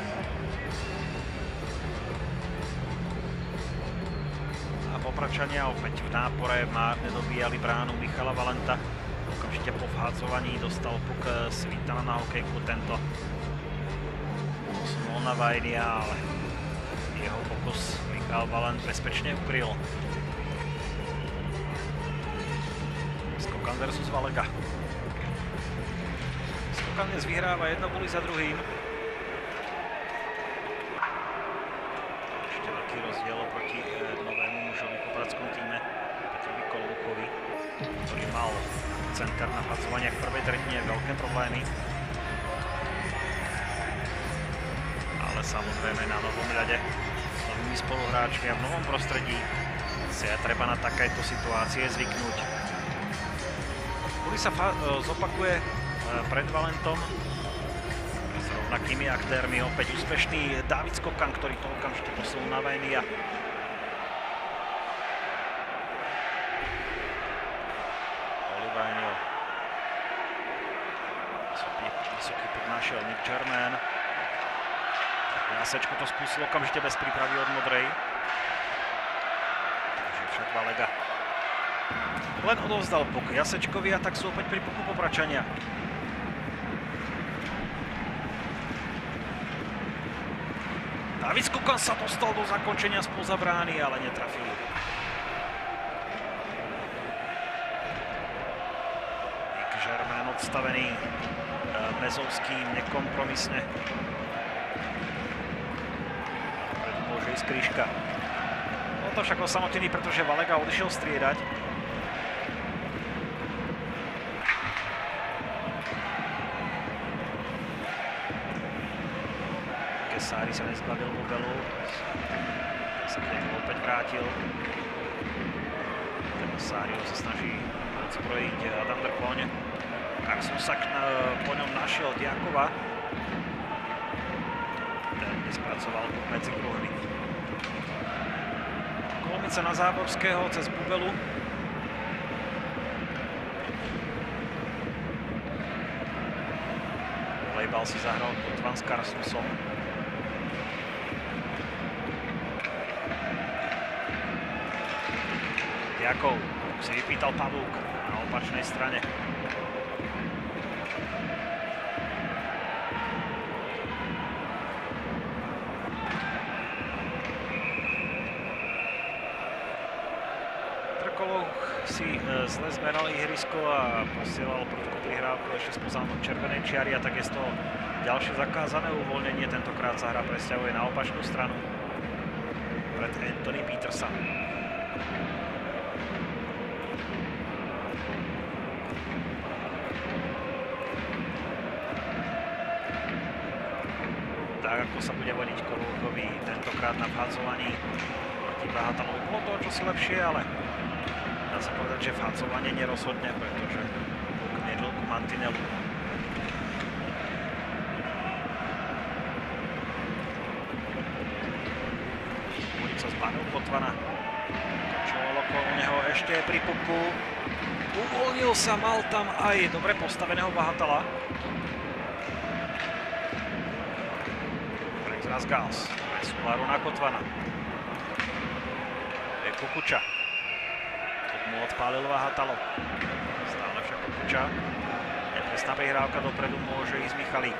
A Popračania opäť v nápore márne dobíjali bránu Michala Valenta. Okamžite po vhádzovaní dostal puk Svitana na hokejku, tento posunul na Vajnia, ale jeho pokus Michal Valent bezpečne ukryl. Skokan versus Valega. Skokan dnes vyhráva jedno boli za druhým. Ešte veľký rozdiel oproti novému mužovi v popradskom týme Petrovi Koloukovi, ktorý mal center na hadzovaniach v prvej tretine veľké problémy. Ale samozrejme na novom ľade s novými spoluhráčmi a v novom prostredí si je treba na takéto situácie zvyknúť. Ktorý sa zopakuje pred Valentom s rovnakými aktérmi. Opäť úspešný Dávid Skokan, ktorý to okamžite posunul na Vajnia. Oli Vajnio. Vysoký puk našiel Nick Germain. Jasečko to skúsil okamžite bez prípravy od modrej. Takže však Valega len odovzdal puk Jasečkovi a tak sú opäť pri puku Popračania. David Skokan sa dostal do zakončenia spoza brány, ale netrafil. Nick Germain odstavený Mezovským nekompromisne. Preto môže ísť Kryška. Bol to však osamotený, pretože Valega odišiel striedať. Sári sa nezbavil Bubelu, sa k nemu opäť vrátil. Teraz Sáriho sa snaží odzbrojiť Adam Drkoň. Carson sa po ňom našiel Diakova. Ten nespracoval medzi kruhmi. Kolmica na Záborského cez Bubelu. Volejbal si zahral Kotvan s Carstenssom. Jakov si vypýtal Pavúk na opačnej strane. Trkolov si zle zmeral ihrisko a posielal prudkú prihrávku ešte spoza červenej čiary a tak je z toho ďalšie zakázané uvoľnenie. Tentokrát sa hra presťahuje na opačnú stranu pred Anthony Petersa. Tak ako sa bude vodiť Kolúkovi tentokrát na vhadzovaní proti Bahatalovi. Bolo to čosi lepšie, ale dá sa povedať, že vhadzovanie nerozhodne, pretože Kuk miedl ku mantinelu. Ulica zbanil Kotvana. Končilo okolo neho ešte pri puku. Uvoľnil sa, mal tam aj dobre postaveného Bahatala. Razgals, presúvaru na Kotvana. Je Kukuča. Тут mu odpálil Vahatalov. Stále však Kukuča. Nepresná prihrávka dopredu, môže ísť Michalík.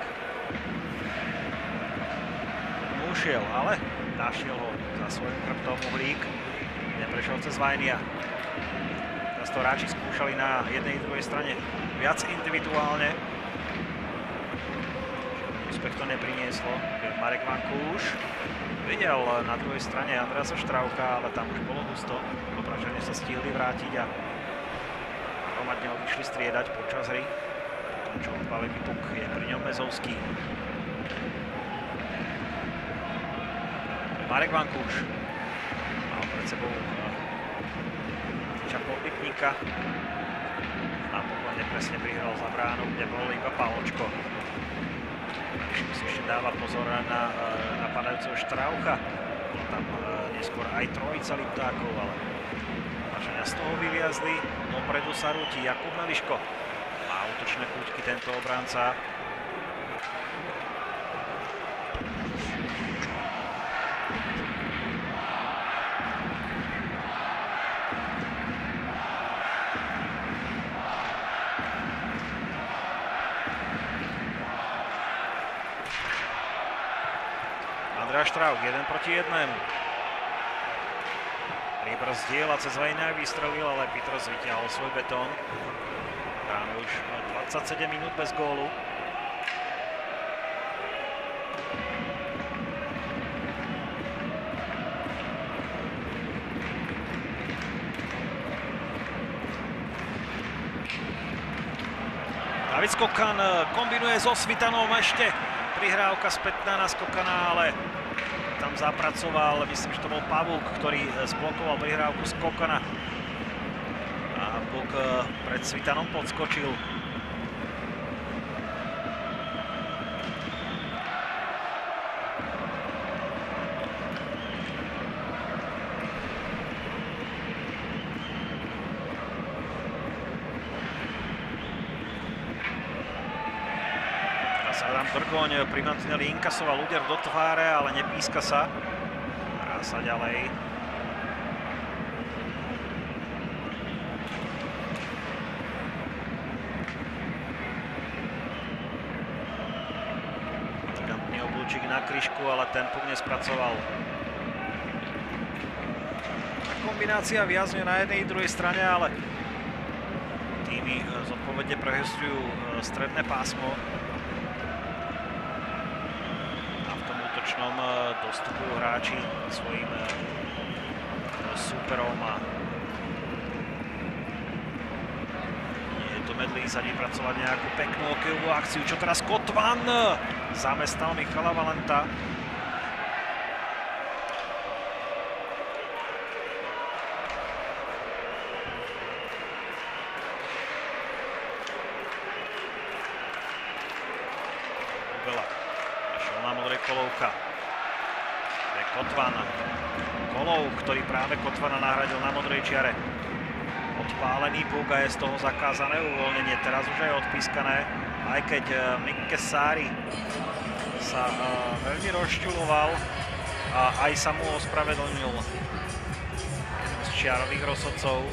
Ušiel, ale našiel ho za svojím chrbtom Uhlík. Neprešiel cez Vajnia. Teraz to hráči skúšali na jednej i druhej strane viac individuálne. Úspech to neprinieslo. Marek Vankúš videl na druhej strane Andreasa Štravka, ale tam už bolo husto. Popračania sa stihli vrátiť a hromadne odišli striedať počas hry. Čo odpálený puk je pri ňom Mezovský. Marek Vankúš mal pred sebou Čapolníka. Napokon nepresne prihral za bránu, kde bol iba Pavločko. Ešte si ešte dáva pozor na napadajúceho Štraucha. Bol tam neskôr aj trojica Liptákov, ale Mačania z toho vyviazli. Dopredu sa rúti Jakub Meliško. Má útočné chuťky tento obránca. Andrea Štrauk, jeden proti jednému. Rieber zdieľa cez Vajna, vystrelil, ale Peters vyťahol svoj betón. Hráme už dvadsaťsedem minút bez gólu. David Skokan kombinuje so Svitanom ešte. Prihrávka spätná na Skokana, ale tam zapracoval, myslím, že to bol Pavúk, ktorý zblokoval prihrávku Skokana. A Puk pred Svitanom podskočil. Adam Drgoň pri mantineli inkasoval úder do tváre, ale nepíska sa. Hrá sa ďalej. Elegantný oblúčik na kryžku, ale ten puk nespracoval. Kombinácia viazne na jednej i druhej strane, ale týmy zodpovedne prehestujú stredné pásmo. A v tom útočnom dostupujú hráči svojim súperom a nie je to medlí sa vypracovať nejakú peknú hokejovú akciu. Čo teraz Kotvan zamestnal Michala Valenta. Kolovka. To je Kotvan. Kolov, ktorý práve Kotvana nahradil na modrej čiare. Odpálený puk a je z toho zakázané uvoľnenie. Teraz už aj odpískané. Aj keď Mikke Sári sa uh, veľmi rozčuloval a aj sa mu ospravedlnil z čiarových rozhodcov.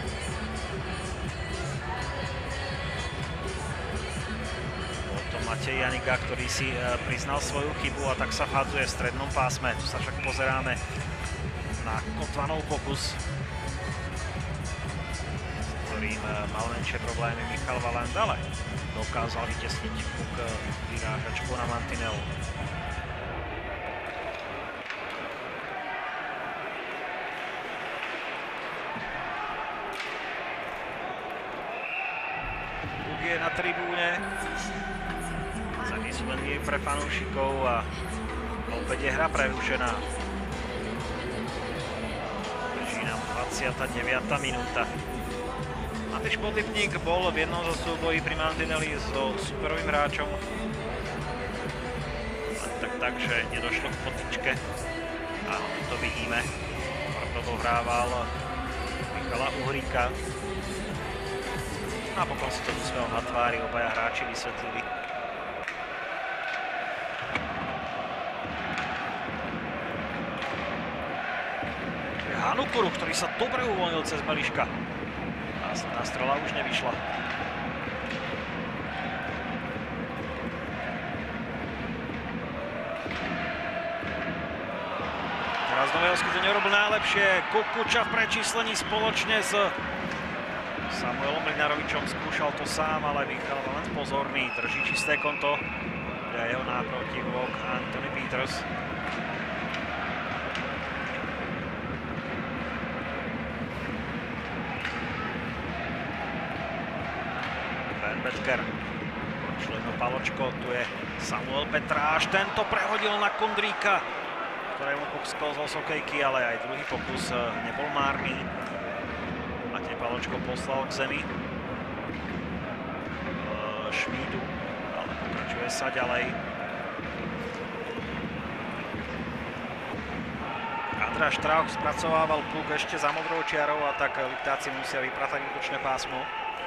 Matej Janiga, ktorý si priznal svoju chybu a tak sa vhádzuje v strednom pásme. Tu sa však pozeráme na Kotvanov pokus, s ktorým mal menšie problémy Michal Valent, ale dokázal vytesniť puk vyrážačku na mantinel. Puk je na tribúne. Zavysvetlí pre fanúšikov a opäť je hra prerušená. Beží nám dvadsiata deviata minúta. Matýš Podlipník bol v jednom zo súbojí pri mantineli so superovým hráčom. Tak tak, že nedošlo k potičke. Áno, to vidíme. Proto dohrával Michala Uhríka. Napokon si to úsmevom na tvári obaja hráči vysvetlili. Hanukuru, ktorý sa dobre uvoľnil cez Meliška. Následná strela už nevyšla. Teraz Novejovský to nerobil najlepšie. Kukuča v prečíslení spoločne s Samuelom Mlynarovičom skúšal to sám, ale Michal Valent pozorný. Drží čisté konto. A jeho náprotivok Anthony Peters. Betker. Šlo paločko, tu je Samuel Petráš, tento prehodil na Kondríka, ktorému puk sklzol z hokejky, ale aj druhý pokus nebol márny. Matej Paločko poslal k zemi Šmídu, ale pokračuje sa ďalej. Andrá Štrauch spracovával puk ešte za modrou čiarou a tak Liptáci musia vypratať útočné pásmo.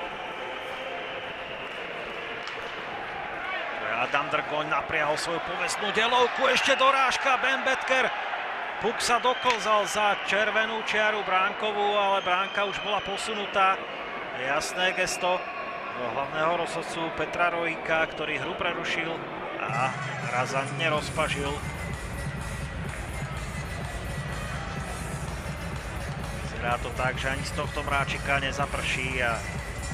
Adam Drgoň napriahol svoju povestnú delovku, ešte dorážka, Ben Betker. Puk sa doklzal za červenú čiaru bránkovú, ale bránka už bola posunutá. Jasné gesto hlavného rozhodcu Petra Rojíka, ktorý hru prerušil a razantne rozpažil. Vyzerá to tak, že ani z tohto mráčika nezaprší a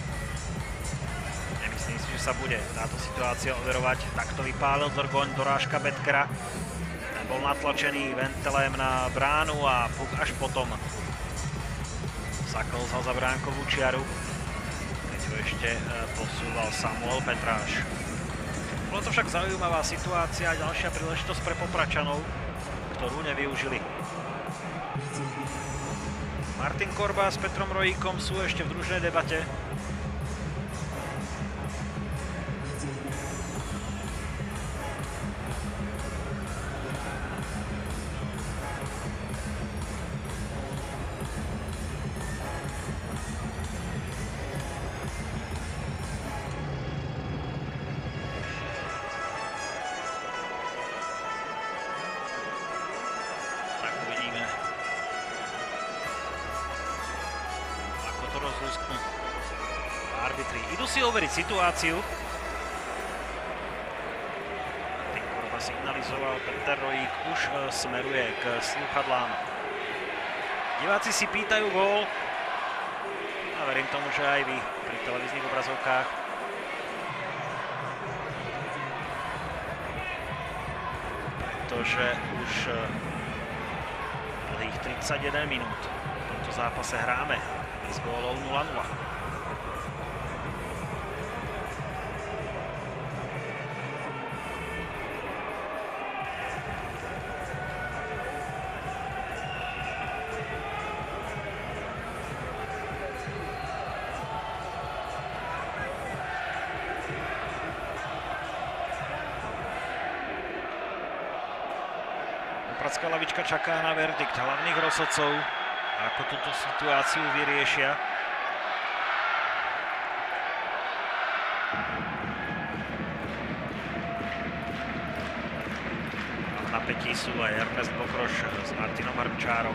myslím si, že sa bude táto situácia overovať. Takto vypálil Drgoň, dorážka Betkera. Ten bol natlačený ventelém na bránu a puk až potom zaklzal za bránkovú čiaru, keď ho ešte posúval Samuel Petráš. Bola to však zaujímavá situácia a ďalšia príležitosť pre Popračanov, ktorú nevyužili. Martin Korba s Petrom Rojíkom sú ešte v družnej debate. rozlúsknú arbitri. Idú si overiť situáciu. Tým Korba signalizoval, Peter Rojík už smeruje k slúchadlám. Diváci si pýtajú gól a verím tomu, že aj vy pri televíznych obrazovkách. Pretože už dlhých tridsaťjeden minút v tomto zápase hráme bez gólov nula nula. Popradská lavička čaká na verdikt hlavných rozhodcov, ako túto situáciu vyriešia. V napätí sú aj Ernest Bokroš s Martinom Hrnčárom.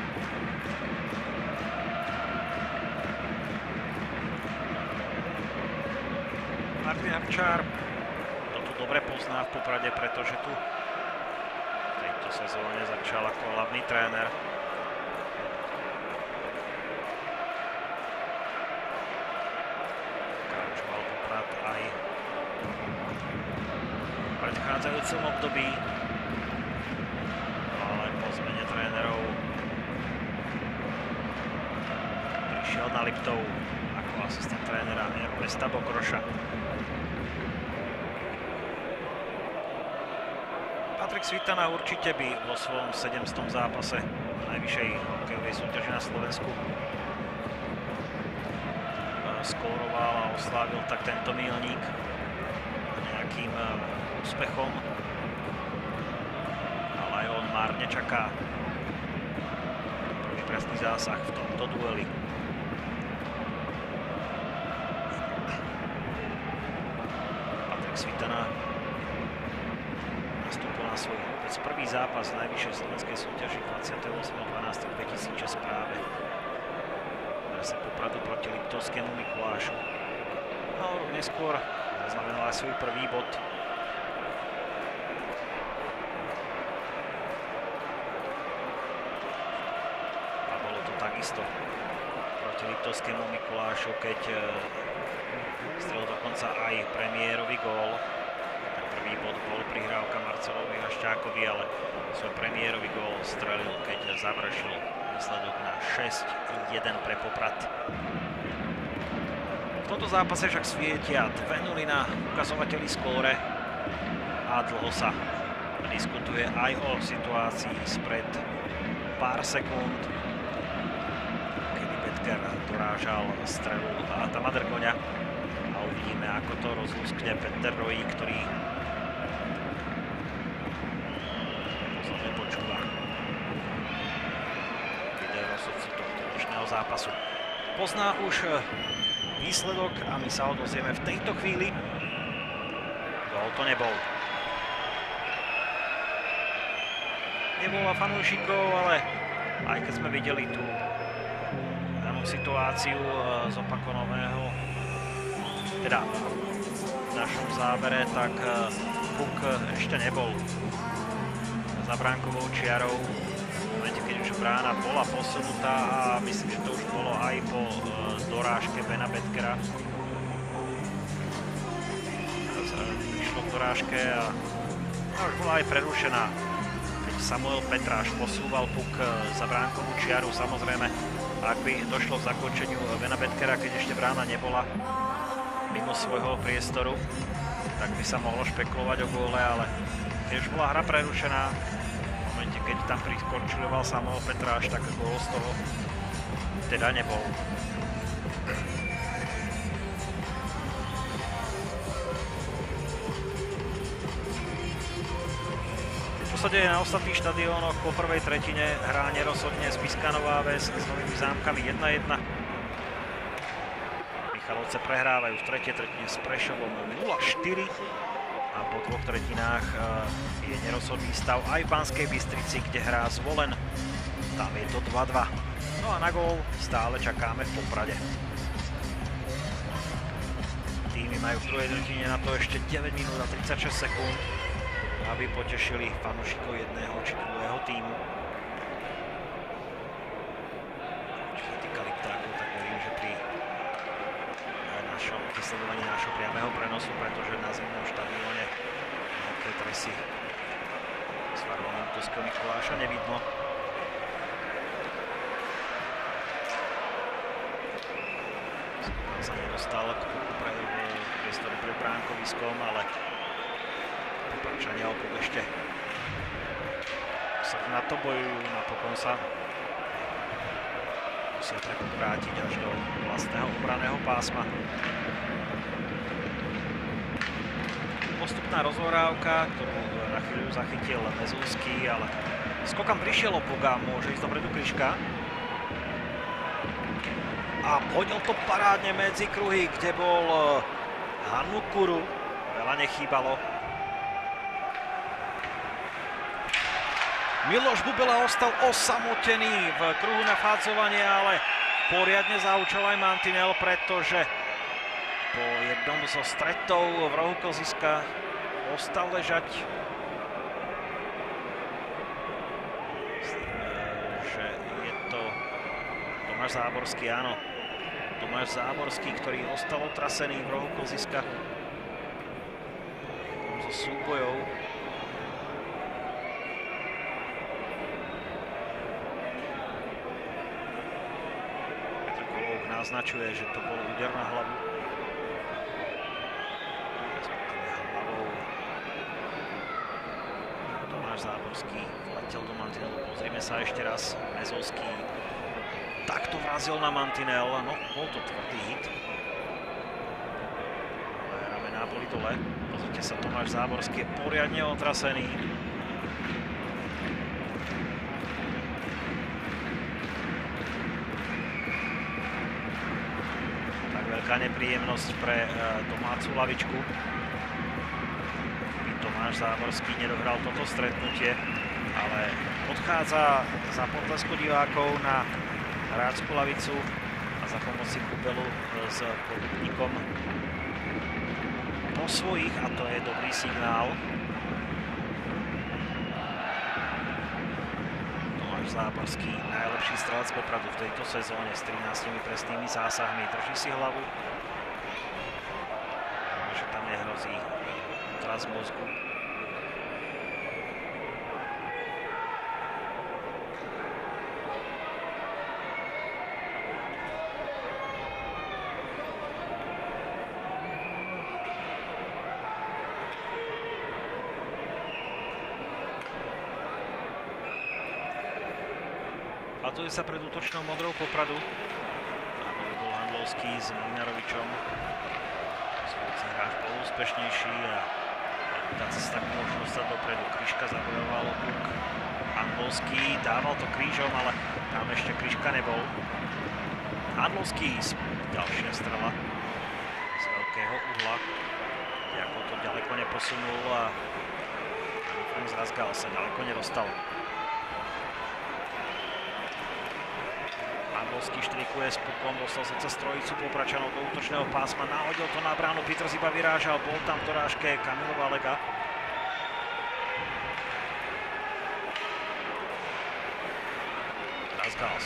Martin Hrnčár to tu dobre pozná v Poprade, pretože tu sezóne začal ako hlavný tréner. Pokračoval Poprad aj v predchádzajúcom období, ale po zmene trénerov prišiel na Liptov ako asistent trénera Ernesta Bokroša. Patrik Svitana určite by vo svojom sedemstom zápase najvyššej hokejovej súťaže na Slovensku skóroval a oslávil tak tento míľnik nejakým úspechom, ale aj on márne čaká prvý trestný zásah v tomto dueli. Patrik Svitana na svoj vôbec prvý zápas v najvyššej slovenskej súťaži dvadsiateho ôsmeho decembra dvetisícšesť práve. Hra sa Popradu proti Liptovskému Mikulášu. A o rok neskôr zaznamenal aj svoj prvý bod. A bolo to takisto proti Liptovskému Mikulášu, keď strelil dokonca aj premiérový gól. Prvý bod bol prihrávka Marcelovi Haščákovi, ale svoj premiérový gól strelil, keď završil výsledok na šesť jeden pre Poprad. V tomto zápase však svietia dve nuly na ukazovateli skóre a dlho sa diskutuje aj o situácii spred pár sekúnd, kedy Betker dorážal strelu Ata Madrkoňa. A uvidíme, ako to rozlúskne Peter Rojík, ktorý počúva video rozhodcu tohto dnešného zápasu. Pozná už výsledok a my sa odozrieme v tejto chvíli. Gól to nebol. Nebola fanúšikov, ale aj keď sme videli tú danú situáciu z opakovaného, teda v našom zábere, tak puk ešte nebol za bránkovou čiarou. V momente, keď už brána bola posunutá a myslím, že to už bolo aj po dorážke Bena Betkera. Prišlo k dorážke a už bola aj prerušená. Keď Samuel Petráš posúval puk za bránkovú čiaru, samozrejme, ak by došlo k zakončeniu Bena Betkera, keď ešte brána nebola mimo svojho priestoru, tak by sa mohlo špekulovať o góle, ale keď už bola hra prerušená, v momente, keď tam prikončiloval Samuel Petráš, tak gól z toho teda nebol. Čo sa deje na ostatných štadiónoch? Po prvej tretine hrá nerozhodne Spišská Nová Ves s Novými Zámkami jedna jedna. Michalovce prehrávajú v tretej tretine s Prešovom nula štyri a po dvoch tretinách je nerozhodný stav aj v Banskej Bystrici, kde hrá Zvolen. Tam je to dva dva. No a na gól stále čakáme v Poprade. Týmy majú v druhej tretine na to ešte deväť minút a tridsaťšesť sekúnd, aby potešili fanúšikov jedného či druhého týmu. Čo sa týka Liptákov, tak verím, že pri našom sledovaní našho priameho prenosu, pretože na zimnom štadióne veľké tresy s farbou Liptovského Mikuláša nevidno. Sa nedostal k priestoru pred bránkoviskom, ale Poprčania opok ešte sa na to bojujú, napokon sa musia tak vrátiť až do vlastného obraného pásma. Postupná rozhorávka, ktorú na chvíľu zachytil Mezulský, ale skokam prišiel opok a môže ísť dopredu Kryška. A hodil to parádne medzi kruhy, kde bol Hanukuru. Veľa nechýbalo. Miloš Bubela ostal osamotený v kruhu na fácovanie, ale poriadne zaučal aj mantinel, pretože po jednom zo stretov v rohu klziska ostal ležať. Myslím, že je to Tomáš Záborský, áno. Tomáš Záborský, ktorý ostal otrasený v rohu klziska zo súbojov. Petr Kolouch naznačuje, že to bol úder na hlavu. Hlavou Tomáš Záborský letel do mantinelu. Pozrime sa ešte raz. Mezolský takto vrazil na mantinel, no bol to tvrdý hit. Ale ramená boli dole. Pozrite sa, Tomáš Záborský je poriadne otrasený. Tak veľká nepríjemnosť pre uh, domácu lavičku. Tomáš Záborský nedohral toto stretnutie, ale odchádza za potlesku divákov na hráčskú lavicu a za pomoci Kubelu s podnikom po svojich, a to je dobrý signál. Tomáš Záborský, najlepší strelec Popradu v tejto sezóne s trinástimi presnými zásahmi, drží si hlavu. Že tam nehrozí otras mozgu. Hľaduje sa pred útočnou modrou Popradu. Tam bol Handlovský s Mlinarovičom. Svojci hráč bol úspešnejší a Dáci sa tak môžu dostať dopredu. Kryška zabojoval opuk. Handlovský dával to krížom, ale tam ešte Kryška nebol. Handlovský, ďalšia strela z veľkého uhla. Ako to ďaleko neposunul a Franz Razgal sa ďaleko nedostal. Handlovský štrikuje s pukom, dostal sa cez trojicu Popračanov do útočného pásma, nahodil to na bránu, Petrs iba vyrážal, bol tam v dorážke Kamilova Lega. Razgals.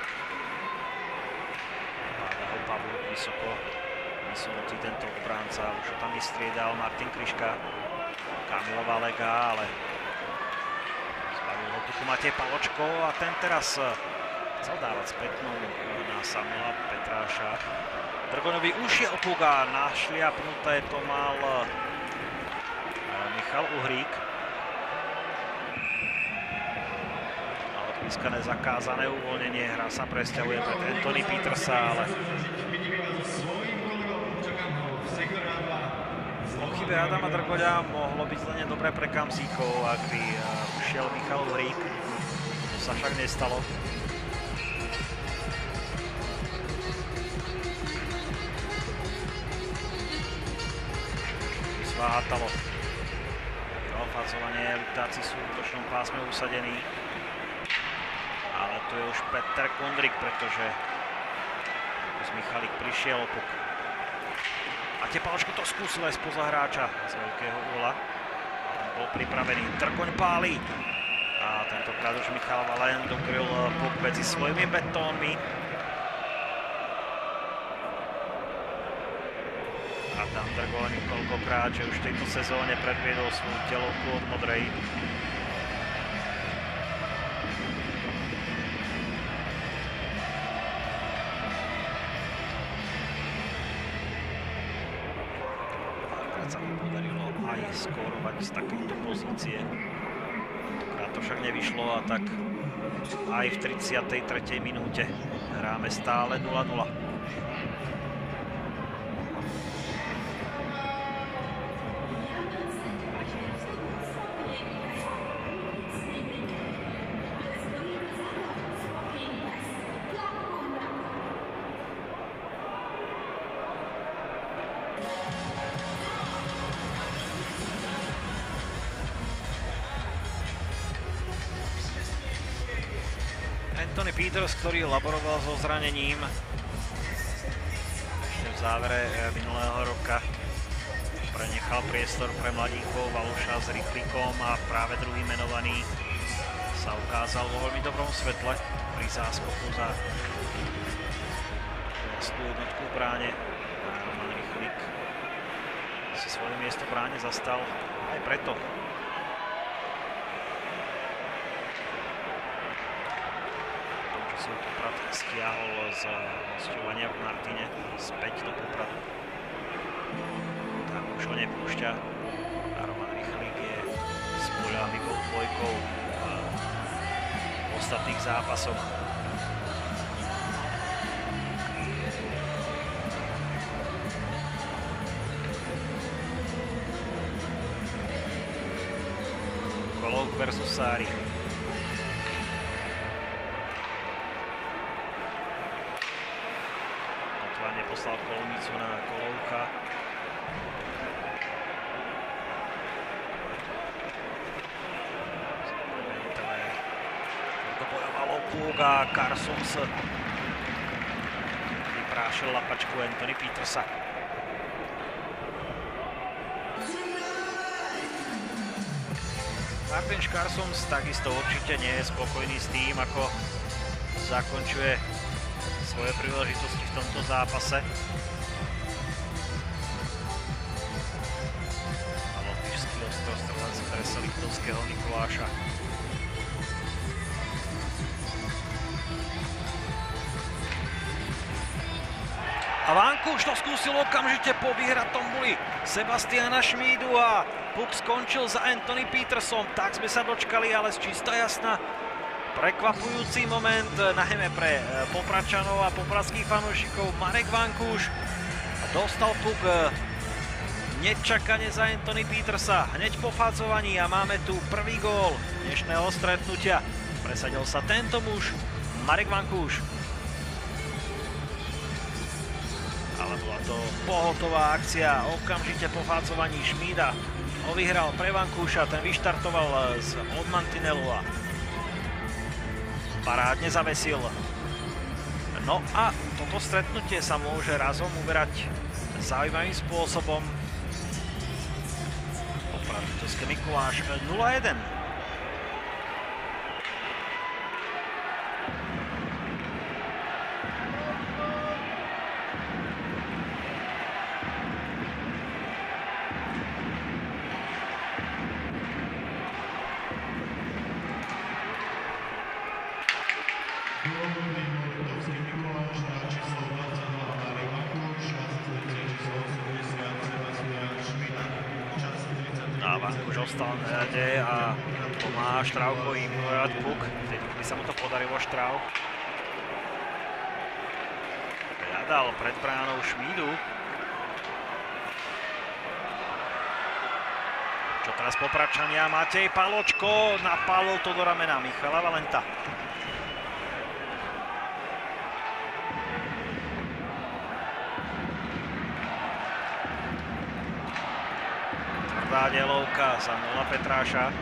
Páda ho Pavluk vysoko, vysunutý tento obránca, už ho tam vystriedal Martin Kryška. Kamilova Lega, ale zbavil ho tuku Matej Paločko a ten teraz chcel dávať spätnú na Samuela Petráša. Drgonovi už je opuga, našliapnuté to mal Michal Uhrík. A odpískané zakázané uvoľnenie, hra sa presťahuje pred Anthony Petersa, ale po chybe Adama Drgoľa mohlo byť len dobré pre Kamzíkov, ak by ušiel Michal Uhrík. To sa však nestalo. Hatalo. Ofazovanie, Liptáci sú v útočnom pásme usadení. Ale tu je už Petr Kundrik, pretože z Michalik prišiel opuk. Matej Paločko to skúsil aj spoza hráča z veľkého úla. Bol pripravený, Drgoň páli. A tentokrát už Michal Valen dokryl puk medzi svojimi betónmi. Adam Drgoň koľkokrát, že už v tejto sezóne predviedol svoju telovku od modrej. Párkrát sa mu podarilo aj skórovať z takejto pozície. Tentokrát to však nevyšlo a tak aj v tridsiatej tretej minúte hráme stále nula nula. Anthony Peters, ktorý laboroval so zranením ešte v závere minulého roka, prenechal priestor pre mladíkov Valuša s Rychlíkom a práve druhý menovaný sa ukázal vo veľmi dobrom svetle pri záskoku za vlastnú jednotku v bráne. Roman Rychlík si svoje miesto v bráne zastal aj preto. Poprad stiahol z hosťovania v Martine späť do Popradu. Tak už ho nepúšťa a Roman Rychlík je spoľahlivou dvojkou v ostatných zápasoch. Kolouk versus Sári. Neposlal Kolonicu na Kolouka. To bojovalo púk a Carsons vyprášil lapačku Anthony Petersa. Martin Carsons takisto určite nie je spokojný s tým, ako zakončuje svoje príležitosti v tomto zápase. A lotyšský ostrostrelec trese Liptovského Mikuláša. A Vankúš to skúsil okamžite po vyhratom boli Sebastiana Šmídu a puk skončil za Anthony Petersom. Tak sme sa dočkali, ale z čista jasna prekvapujúci moment, najmä pre Popradčanov a popradských fanúšikov. Marek Vankúš dostal puk nečakane za Anthony Petersa hneď po fádzovaní a máme tu prvý gól dnešného stretnutia. Presadil sa tento muž, Marek Vankúš. Ale bola to pohotová akcia, okamžite po fádzovaní Šmída ho vyhral pre Vankúša, ten vyštartoval z od mantinelu a parádne zavesil. No a toto stretnutie sa môže razom uberať zaujímavým spôsobom. Poprad Liptovský Mikuláš nula jeden. Vankúš ostal na rade a pomáha Štráukovi ignorovať puk. Vtedy by sa mu to podarilo Štráuk. Hľadal pred bránou Šmídu. Čo teraz Popradčania? Matej Paločko napálil to do ramena Michala Valenta. Tvrdá delovka za Nula Petráša.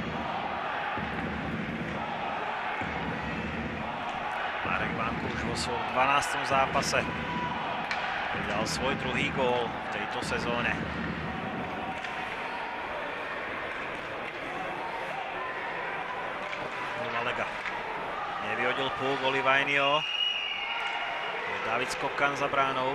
Marek Vankúš vo svojom dvanástom zápase Dal svoj druhý gól v tejto sezóne. Lalega. Nevyhodil púk Olivajnio. Je David Skokan za bránou.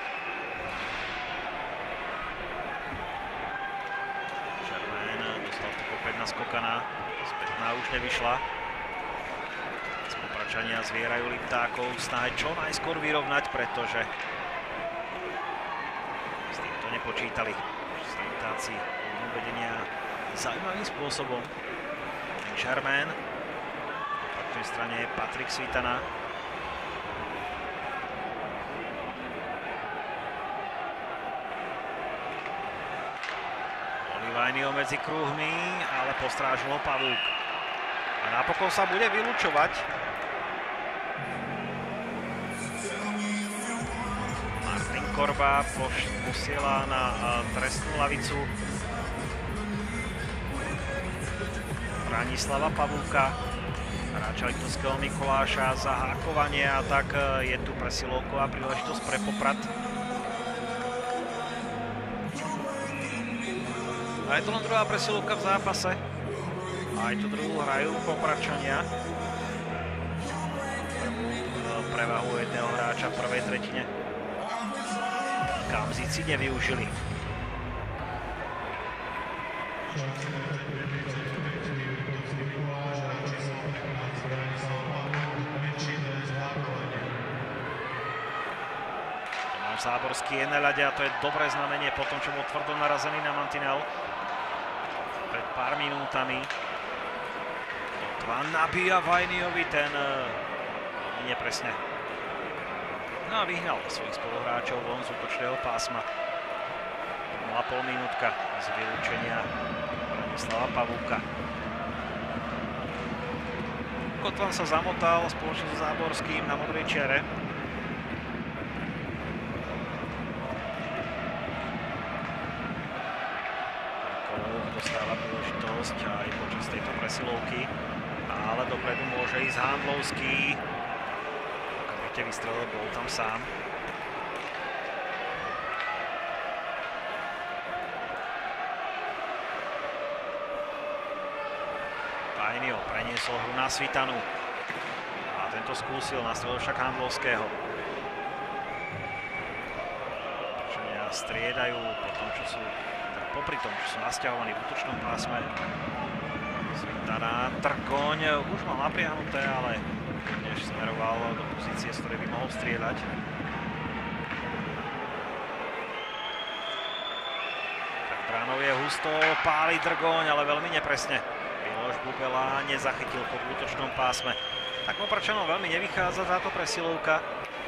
Germain dostal to opäť na Skokana. Spätná už nevyšla. Popračania zvierajú Liptákov v snahe čo najskôr vyrovnať, pretože s týmto nepočítali. Liptáci budú vedenia zaujímavým spôsobom. Germain. Na opačnej strane je Patrik Svitana. Olivajnio medzi kruhmi, ale postrážil ho Pavúk. A napokon sa bude vylúčovať. Martin Korba posiela na trestnú lavicu Branislava Pavúka, hráča Liptovského Mikuláša za hákovanie, a tak je tu presilovková príležitosť pre Poprad. A je to len druhá presilovka v zápase. Aj tu druhú hrajú Popračania. Prevahu jedného hráča v prvej tretine Kamzici nevyužili. Tomáš Záborský je na ľade a to je dobré znamenie po tom, čo bol tvrdo narazený na mantinel pred pár minútami. Dva nabíja Vajniovi, ten uh, nepresne. No a vyhnal svojich spoluhráčov von z útočného pásma. nula celá päť minútka z vylúčenia Branislava Pavúka. Kotvan sa zamotal spoločne so Záborským na modrej čiare. Nikolov dostáva príležitosť aj počas tejto presilovky, ale dopredu môže ísť Handlovský. Okamžite vystrelil, bol tam sám. Vajnio preniesol hru na Svitanu. A tento skúsil, nastrelil však Handlovského. Čenia striedajú po tom, čo sú, teda popri tom, čo sú nasťahovaní v útočnom pásme. Svitana, Trgoň už mal napriahnuté, ale než smeroval do pozície, z ktorej by mohol strieľať. Tak bránov je husto, páli Drgoň, ale veľmi nepresne. Miloš Bubela nezachytil po útočnom pásme. Tak Popračanom veľmi nevychádza táto presilovka.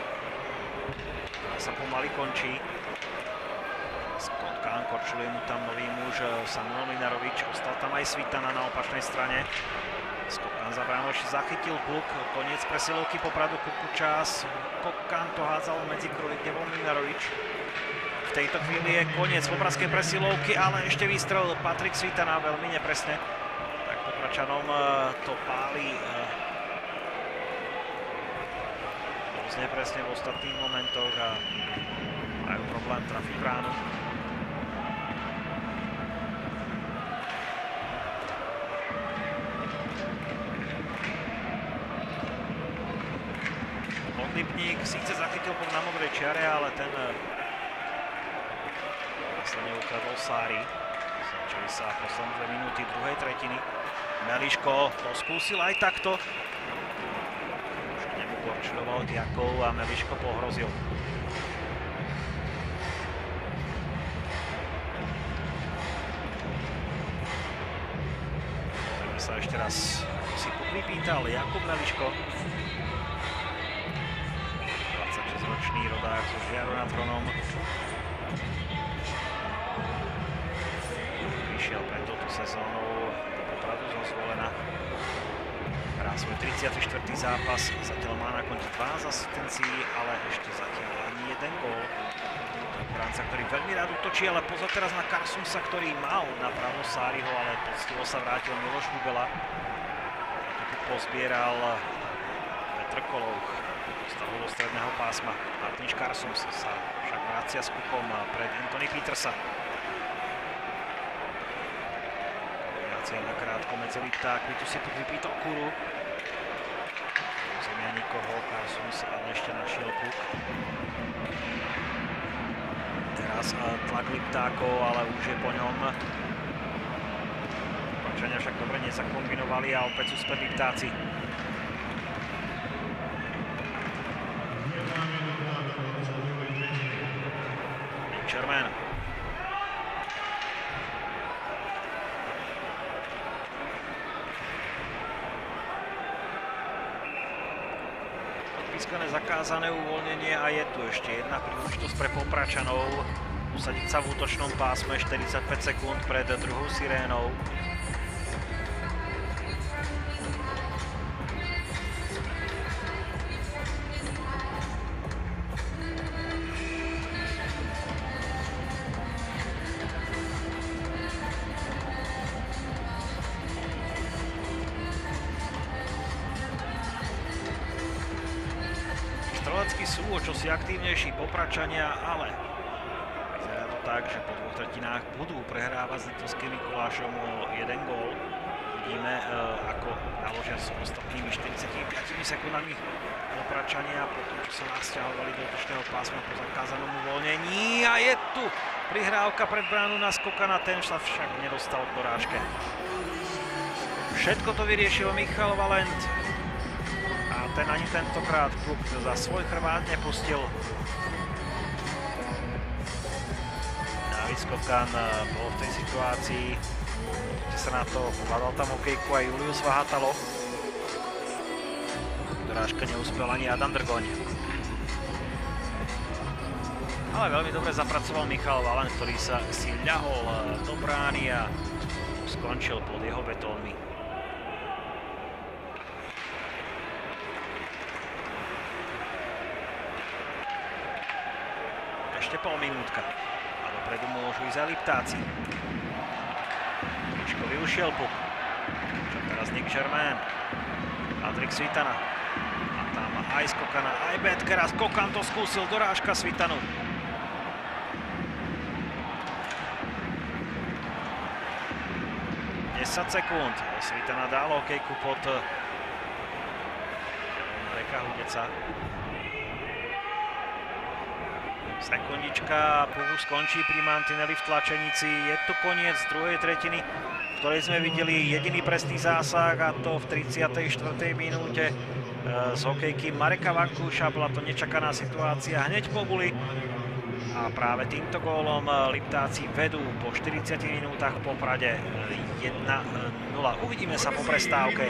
Sa pomaly končí. Skotkán, korčuluje mu tam nový muž Samuel Minarovič. Ostal tam aj Svitana na opačnej strane. Skotkán za bránou ešte zachytil puk. Koniec presilovky Popradu Kukučás. Skotkán to hádzal medzi kruhy, kde bol Minarovič. V tejto chvíli je koniec popradskej presilovky, ale ešte vystrelil Patrik Svitana veľmi nepresne. Popračanom to páli dosť nepresne v ostatných momentoch a majú problém trafiť bránu. Podlipník síce zachytil puk na modrej čiare, ale ten následne ukradol Sári. Začali sa posledné dve minúty druhej tretiny. Meliško to skúsil aj takto. Už nemu korčuloval Diakov a Meliško pohrozil. Pozrieme sa ešte raz, ako si puk vypýtal Jakub Meliško. dvadsaťšesťročný rodák zo Žiaru nad Hronom. Prišiel pred touto sezónou do Popradu zo Zvolena. Hrá svoj tridsiaty štvrtý zápas, zatiaľ má na konte dvanásť asistencií, ale ešte zatiaľ ani jeden gól. To je bránca, ktorý veľmi rád útočí, ale pozor teraz na Karsumsa, ktorý mal napravo Sáriho, ale poctivo sa vrátil Miloš Bubela. Tu pozbieral Trkolov dostal ho do stredného pásma. Martin Škarsums sa však vracia s kukom pred Anthony Petersa. Kombinácia nakrátko medzi Liptákmi, tu si tu vypýtal Kuru. Zemia nikoho, Karsums ale ešte našiel puk. Teraz tlak Liptákov, ale už je po ňom. Opačania však dobre nezakombinovali a opäť sú späť Liptáci. Sherman. Odpískané zakázané uvoľnenie a je tu ešte jedna príležitosť pre Popračanov usadiť sa v útočnom pásme štyridsaťpäť sekúnd pred druhou sirénou. Strelecky sú o čosi aktívnejší Popračania, ale vyzerá to tak, že po dvoch tretinách budú prehrávať s Liptovským Mikulášom o jeden gól. Vidíme, ako naložia s ostatnými štyridsaťpäť sekundami Popračania po tom, čo sa nasťahovali do útočného pásma po zakázanom uvoľnení. A je tu prihrávka pred bránu naskokaná, ten sa však nedostal k dorážke. Všetko to vyriešil Michal Valent. A ten ani tentokrát klub za svoj chrbát nepustil. Dávid Skokan bol v tej situácii, kde sa na to vkladal tam okejku aj Julius Vahatalo. Dorážka neúspel ani Adam Drgoň. Ale veľmi dobre zapracoval Michal Valent, ktorý sa si ľahol do brány a skončil pod jeho betónmi. Ešte pol minútka a dopredu môžu ísť aj Liptáci. Miško vyušiel puk. Čo teraz Nick Germain. Patrik Svitana. A tam aj Skokana, aj Betkera. Skokan to skúsil, dorážka Svitanu. desať sekúnd. Svitana dal okejku pod Reka Hudeca. Sekundička a puk skončí pri mantineli v tlačenici. Je tu koniec druhej tretiny, v ktorej sme videli jediný presný zásah, a to v tridsiatej štvrtej minúte z hokejky Mareka Vankúša. Bola to nečakaná situácia hneď po guli a práve týmto gólom Liptáci vedú po štyridsiatich minútach v Poprade jeden nula. Uvidíme sa po prestávke.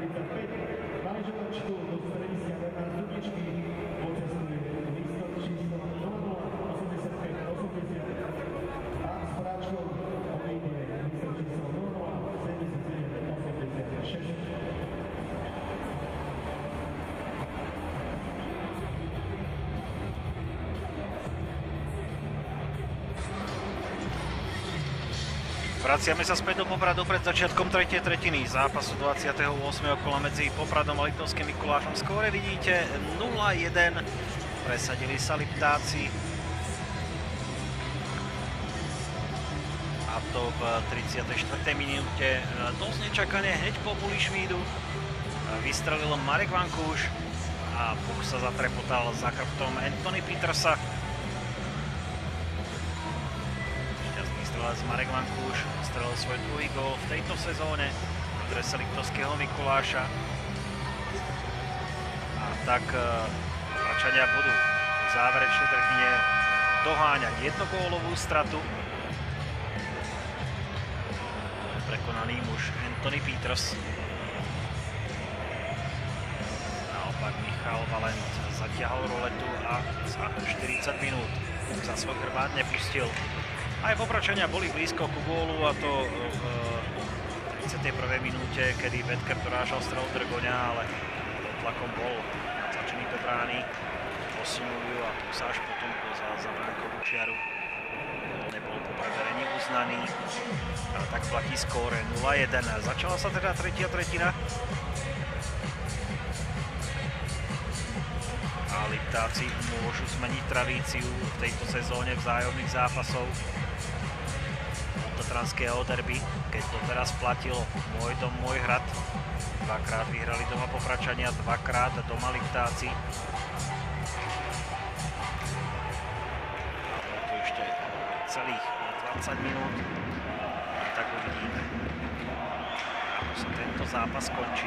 Do strediska Bernard Sudničky pocestuje lístok číslo Vraciame sa späť do Popradu pred začiatkom tretej tretiny zápasu dvadsiateho ôsmeho kola medzi Popradom a Liptovským Mikulášom. Skóre vidíte nula jeden, presadili sa Liptáci. A to v tridsiatej štvrtej minúte dosť nečakane hneď po Bulišvídu vystrelil Marek Vankúš a puk sa zatrepotal za chrbtom Anthony Petersa. Marek Vankúš strelil svoj druhý gól v tejto sezóne v drese Liptovského Mikuláša. A tak Račania budú v záverečnej tretine doháňať jednogólovú stratu. Prekonaný muž Anthony Peters. Naopak Michal Valent zatiahol roletu a za štyridsať minút za svoj chrbát nepustil. Aj Popračania boli blízko ku gólu, a to v tridsiatej prvej minúte, kedy Vedker dorážal strelu Drgoňa, ale pod tlakom bol začený do brány, posunul ju a tu sa až potom za, za bránkovú čiaru nebol po preverení uznaný. A tak platí skóre nula jeden. Začala sa teda tretia tretina. A Liptáci môžu zmeniť tradíciu v tejto sezóne vzájomných zápasov tatranského derby, keď to teraz platilo môj dom, môj hrad. Dvakrát vyhrali doma Popračania, dvakrát doma Liptáci. A bolo tu ešte celých dvadsať minút. Tak uvidíme, ako sa tento zápas končí.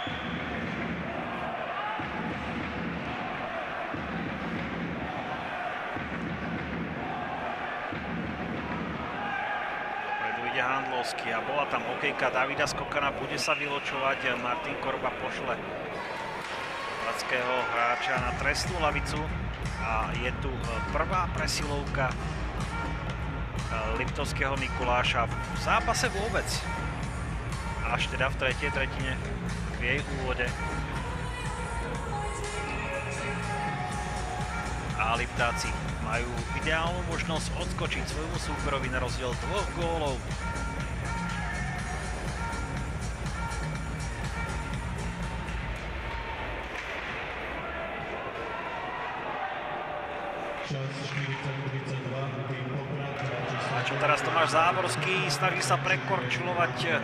Handlovský a bola tam hokejka Davida Skokana, bude sa vyločovať. Martin Korba pošle poradského hráča na trestnú lavicu a je tu prvá presilovka Liptovského Mikuláša v zápase vôbec. Až teda v tretej tretine v jej úvode. A Liptáci majú ideálnu možnosť odskočiť svojmu súperovi na rozdiel dvoch gólov. A čo teraz Tomáš Záborský, snaží sa prekorčulovať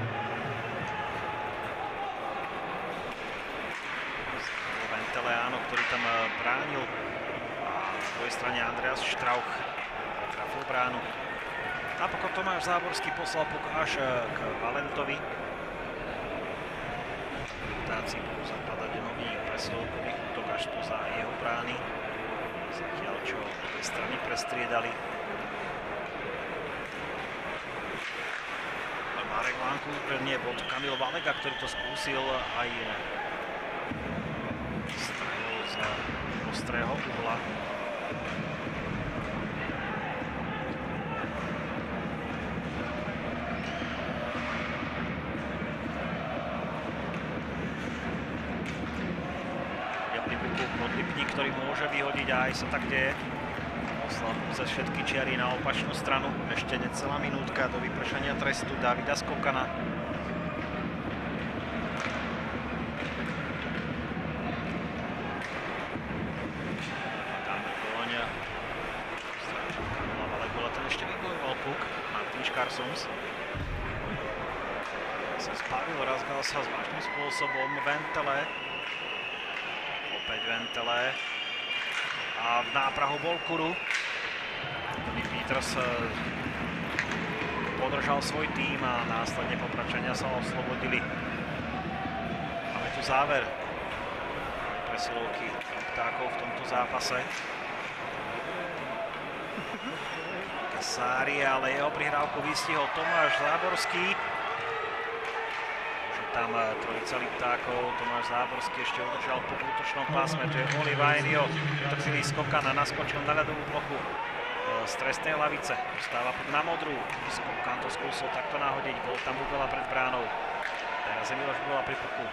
Venteleáno, ktorý tam bránil. Na druhej strane Andreas Štrauch trafil bránu. Napokon Tomáš Záborský poslal puk až k Valentovi. Liptáci budú zapadať nový presilovkový útok až tu za jeho brány. Zatiaľ, čo obe strany prestriedali. Marek Vankúš, nie, bol to Kamil Valega, ktorý to skúsil aj strelil z ostrého uhla. Podlipník, ktorý môže vyhodiť a aj sa tak deje. Poslal cez všetky čiary na opačnú stranu. Ešte necelá minútka do vypršania trestu Davida Skokana. Dáme Koloňa. Stráčan Kamila Valegola, ten ešte vybojoval puk. Martin Škarsums. Sa spálil, razgal sa zvláštnym spôsobom Ventele. Opäť Ventele a v náprahu bol Kuru. Tony Peters podržal svoj tým a následne Popračania sa oslobodili. Máme tu záver presilovky Liptákov v tomto zápase. Kasári, ale jeho prihrávku vystihol Tomáš Záborský. Tam trojica Liptákov, Tomáš Záborský ešte udržal po útočnom pásme, tu je Oli Vajnio, v chvíli Skokan naskočil na ľadovú plochu z trestnej lavice, dostáva na modrú, Skokan to skúsil takto nahodiť, bol tam Bubela pred bránou, teraz je Miloš Bubela pri puku.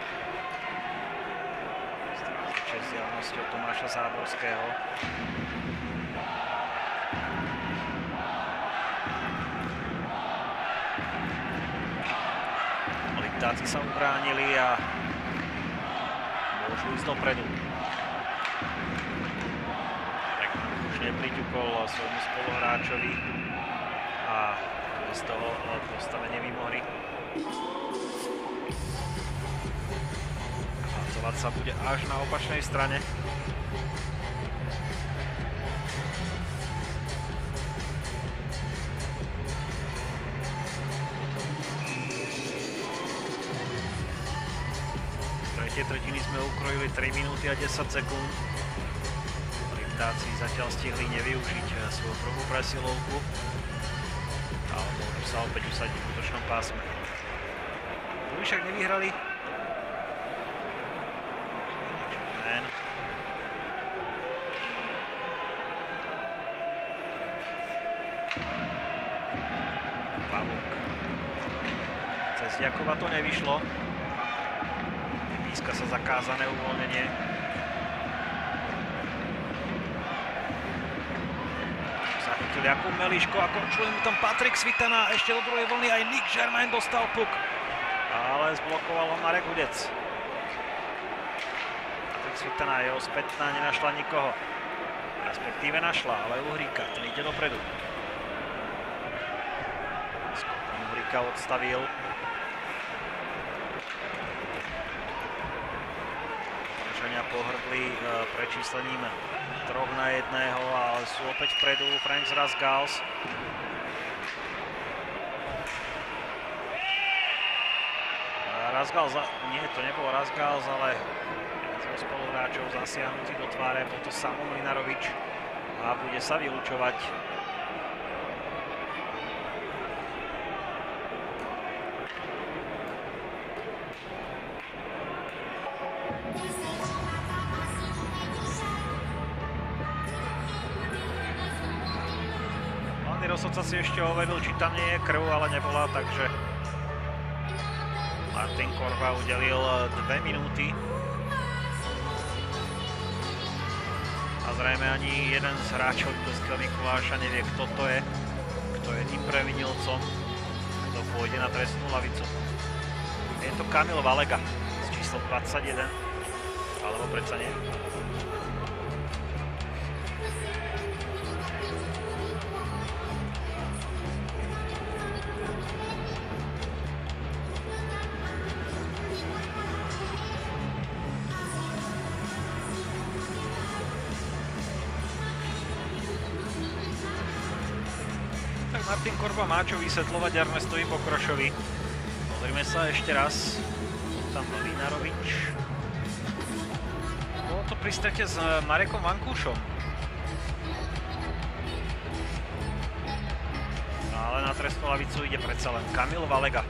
Stráži čest zjavnosti od Tomáša Záborského. Liptáci sa ubránili a môžu ísť dopredu. Už nepriťukol svojmu spoluhráčovi a z toho postavenie mimo hry. Hľadzovať sa bude až na opačnej strane. V tretej tretiny sme ukrojili tri minúty a desať sekúnd. Liptáci zatiaľ stihli nevyužiť svoju prvú presilovku, ale môžu sa opäť usadiť v útočnom pásme. Oni však nevyhrali. Man. Pavúk. Cez Jakova to nevyšlo. Píska sa zakázané uvoľnenie. Zachytil Jakub Meliško a končuje mu tam Patrik Svitana. Ešte do druhej vlny aj Nick Germain dostal puk. Ale zblokoval ho Marek Hudec. Patrik Svitana, jeho spätná nenašla nikoho. Respektíve našla, ale Uhríka, ten ide dopredu. Skokom Uhríka odstavil. Poraženia pohrdli prečíslením troch na jedného, ale sú opäť vpredu Franks Razgals. Razgals, nie, to nebol Razgals, ale jeden z spoluhráčov zasiahnutý do tváre, bol to Samo Mlinarovič a bude sa vylučovať. Hlavný rozhodca si ešte overil, či tam nie je krv, ale nebola, takže Martin Korva udelil dve minúty. A zrejme ani jeden z hráčov Liptovského Mikuláša nevie, kto to je. Kto je tým previnilcom. Kto pôjde na trestnú lavicu. Je to Kamil Valega s číslom dvadsaťjeden. Alebo predsa nie. Martin Korva má čo vysvetľovať Ernestovi Bokrošovi. Pozrime sa ešte raz. Tam Mlinarovič. Bolo to pri strete s Marekom Vankúšom. Ale na trestnú lavicu ide predsa len Kamil Valega,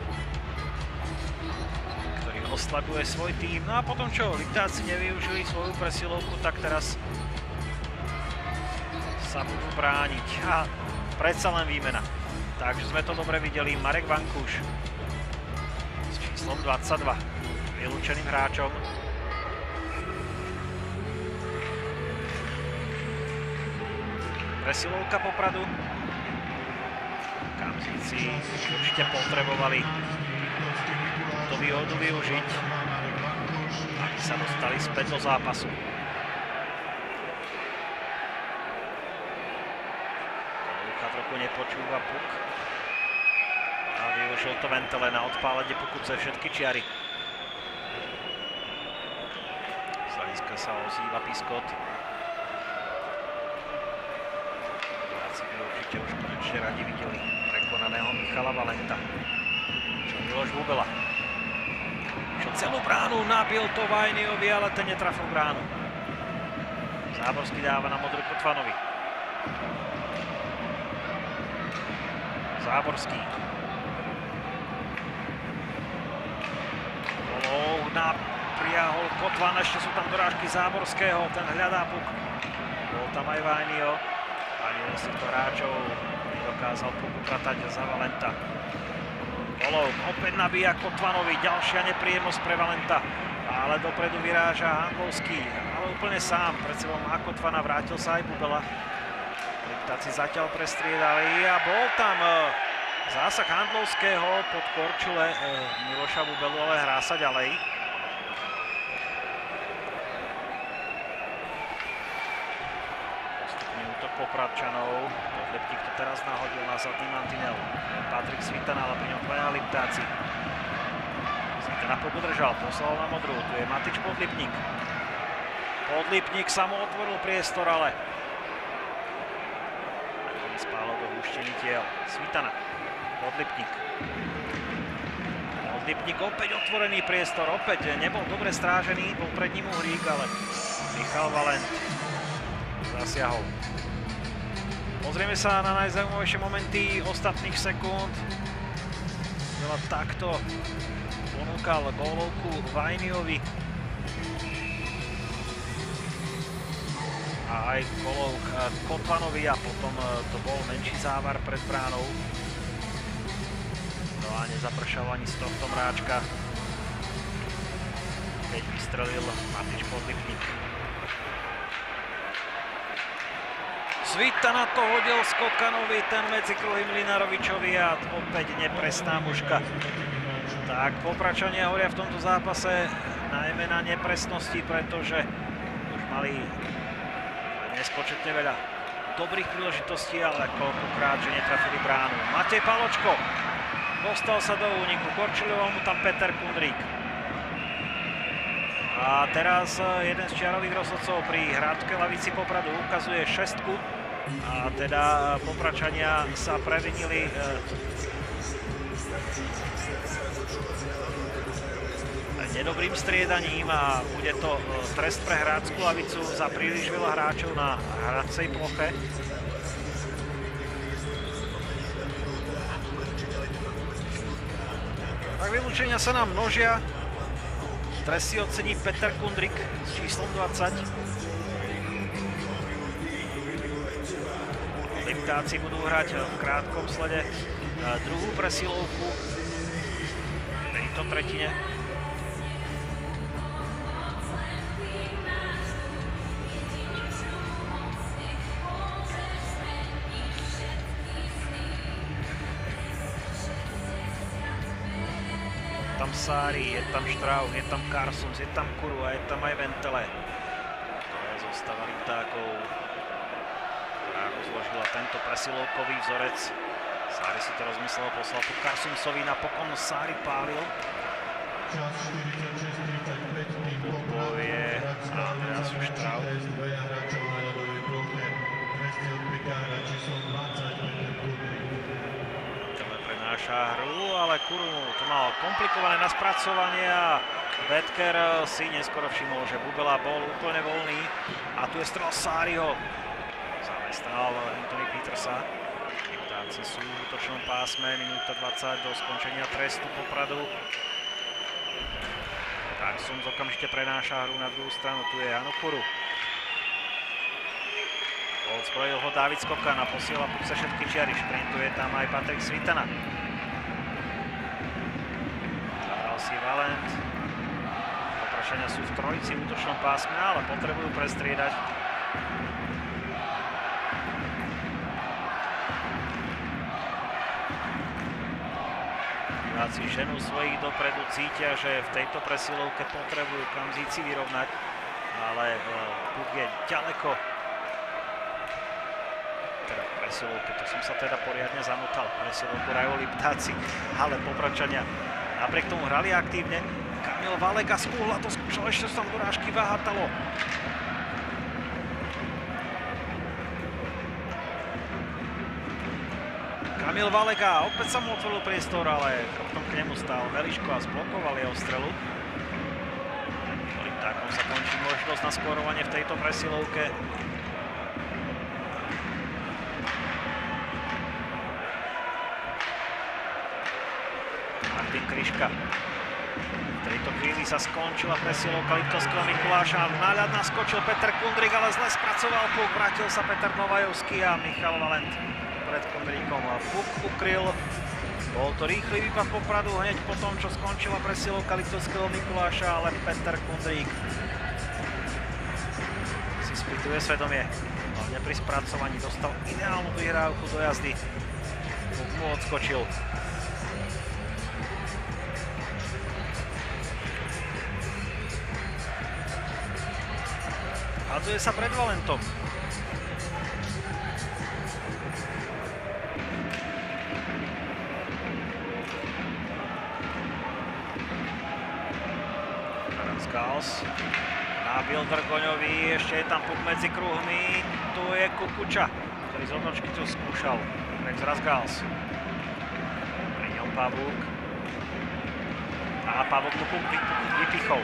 ktorý oslabuje svoj tím. No a potom čo? Liptáci nevyužili svoju presilovku, tak teraz sa budú brániť. A predsa len výmena. Takže sme to dobre videli. Marek Vankúš s číslom dvadsaťdva. Vylúčeným hráčom. Presilovka Popradu. Kamzíci určite potrebovali tú výhodu využiť, aby sa dostali späť do zápasu. Trochu nepočúva puk a využil to Ventele na odpálenie puku cez všetky čiary. Z hľadiska sa ozýva Piskot. Diváci by určite už konečne radi videli prekonaného Michala Valenta. Čo Miloš Bubela. Čo celú bránu nabil to Vajniovi, ale ten netrafil bránu. Záborský dáva na modrú Kotvanovi. Záborský. Golov napriahol Kotvan, ešte sú tam dorážky Záborského, ten hľadá puk. Bol tam aj Vajnio. Ani z týchto hráčov nedokázal puk upratať za Valenta. Golov opäť nabíja Kotvanovi, ďalšia nepríjemnosť pre Valenta. Ale dopredu vyráža Hangovský, ale úplne sám. Pred sebou má Kotvana, vrátil sa aj Bubela. Liptáci zatiaľ prestriedali a bol tam Zásah Handlovského pod korčule Miloša Bubelu, ale hrá sa ďalej. Postupný útok Popradčanov. Podlipník to teraz nahodil na zadný mantinel. Patrik Svitana, ale pri ňom dvaja Liptáci. Svitana podržal, poslal na modrú. Tu je Matič Podlipník. Podlipník sa mu otvoril priestor, ale spálo do húštiny tiel. Svitana. Podlipník. Podlipník opäť otvorený priestor, opäť nebol dobre strážený, bol pred ním Uhrík, ale Michal Valent zasiahol. Pozrieme sa na najzaujímavejšie momenty ostatných sekúnd. Veľa takto ponúkal gólovku Vajniovi. A aj golov Kotvanovi a potom to bol menší závar pred bránou. No a nezapršal ani z tohto mráčka, keď vystrelil Matič Podlipník. Svitana to hodil Skokanovi, ten medzi kruhy Mlynarovičovi a opäť nepresná muška. Tak Popračania hovoria v tomto zápase najmä na nepresnosti, pretože už mali nespočetne veľa dobrých príležitostí, ale koľkokrát, že netrafili bránu. Matej Paločko dostal sa do úniku, korčiloval mu tam Peter Kundrík. A teraz jeden z čiarových rozhodcov pri hráčskej lavici Popradu ukazuje šestku a teda Popračania sa previnili nedobrým striedaním a bude to trest pre hráčskú lavicu za príliš veľa hráčov na hracej ploche. Tak vylúčenia sa nám množia. Trest si ocení Peter Kundrík s číslom dvadsať. Liptáci budú hrať v krátkom slede druhú presilovku v tejto tretine. Je tam Sári, je tam Štrauk, je tam Karsons, je tam Kuru a je tam aj Ventele. To je zostava Liptákov, ktorá rozložila tento presilovkový vzorec. Sári si to rozmyslel, poslal to Karsonsovi, napokon Sári pálil. Bojuje a teraz už Štrauk. Hru, ale Kuru to mal komplikované na spracovanie a Betker si neskoro všimol, že Bubela bol úplne voľný a tu je strel Sáriho. Zamestnal Anthony Petersa. Liptáci sú v útočnom pásme, minúta dvadsať do skončenia trestu Popradu. Karsons okamžite prenáša hru na druhú stranu, tu je Jano Kuru. Odzbrojil ho Dávid Skokan a posiela puce všetky čiary, šprintuje tam aj Patrik Svitana. Si Valent. Poprašania sú v trojici v útočnom pásme, ale potrebujú prestriedať. Diváci ženú svojich dopredu, cítia, že v tejto presilovke potrebujú Kamzíci vyrovnať, ale puk je ďaleko. Teda presilovke, to som sa teda poriadne zamotal. Presilovku hrajú Liptáci, ale Popračania napriek tomu hrali aktívne. Kamil Valega z uhla to skúšal, ešte sa tam dorážky Vahatalo. Kamil Valega, opäť sa mu otvoril priestor, ale potom k nemu stál Veliško a zblokoval jeho strelu. Liptákom sa končí možnosť na skórovanie v tejto presilovke. Martin Kryška. V tejto chvíli sa skončila presilovka Liptovského Mikuláša. Na ľad naskočil Peter Kundrík, ale zle spracoval puk. Vrátil sa Peter Novajovský a Michal Valent pred Kundríkom. Puk ukryl. Bol to rýchly výpad Popradu hneď po tom, čo skončila presilovka Liptovského Mikuláša, ale Peter Kundrík si spýtuje svedomie. Hlavne pri spracovaní dostal ideálnu vyhrávku do jazdy. Puk mu odskočil. Hadzuje sa pred Valentom. Gals nábil Drgoňovi, ešte je tam puk medzi kruhmi, tu je Kukuča, ktorý z odnočky to skúšal. Rex Razgals. Pri ňom Pavúk. A Pavúk mu puk vypichol.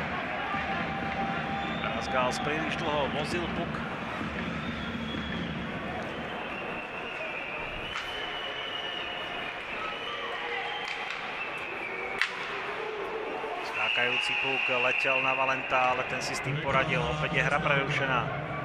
Razgals príliš dlho vozil puk. Skákajúci puk letel na Valenta, ale ten si s tým poradil. Opäť je hra prerušená.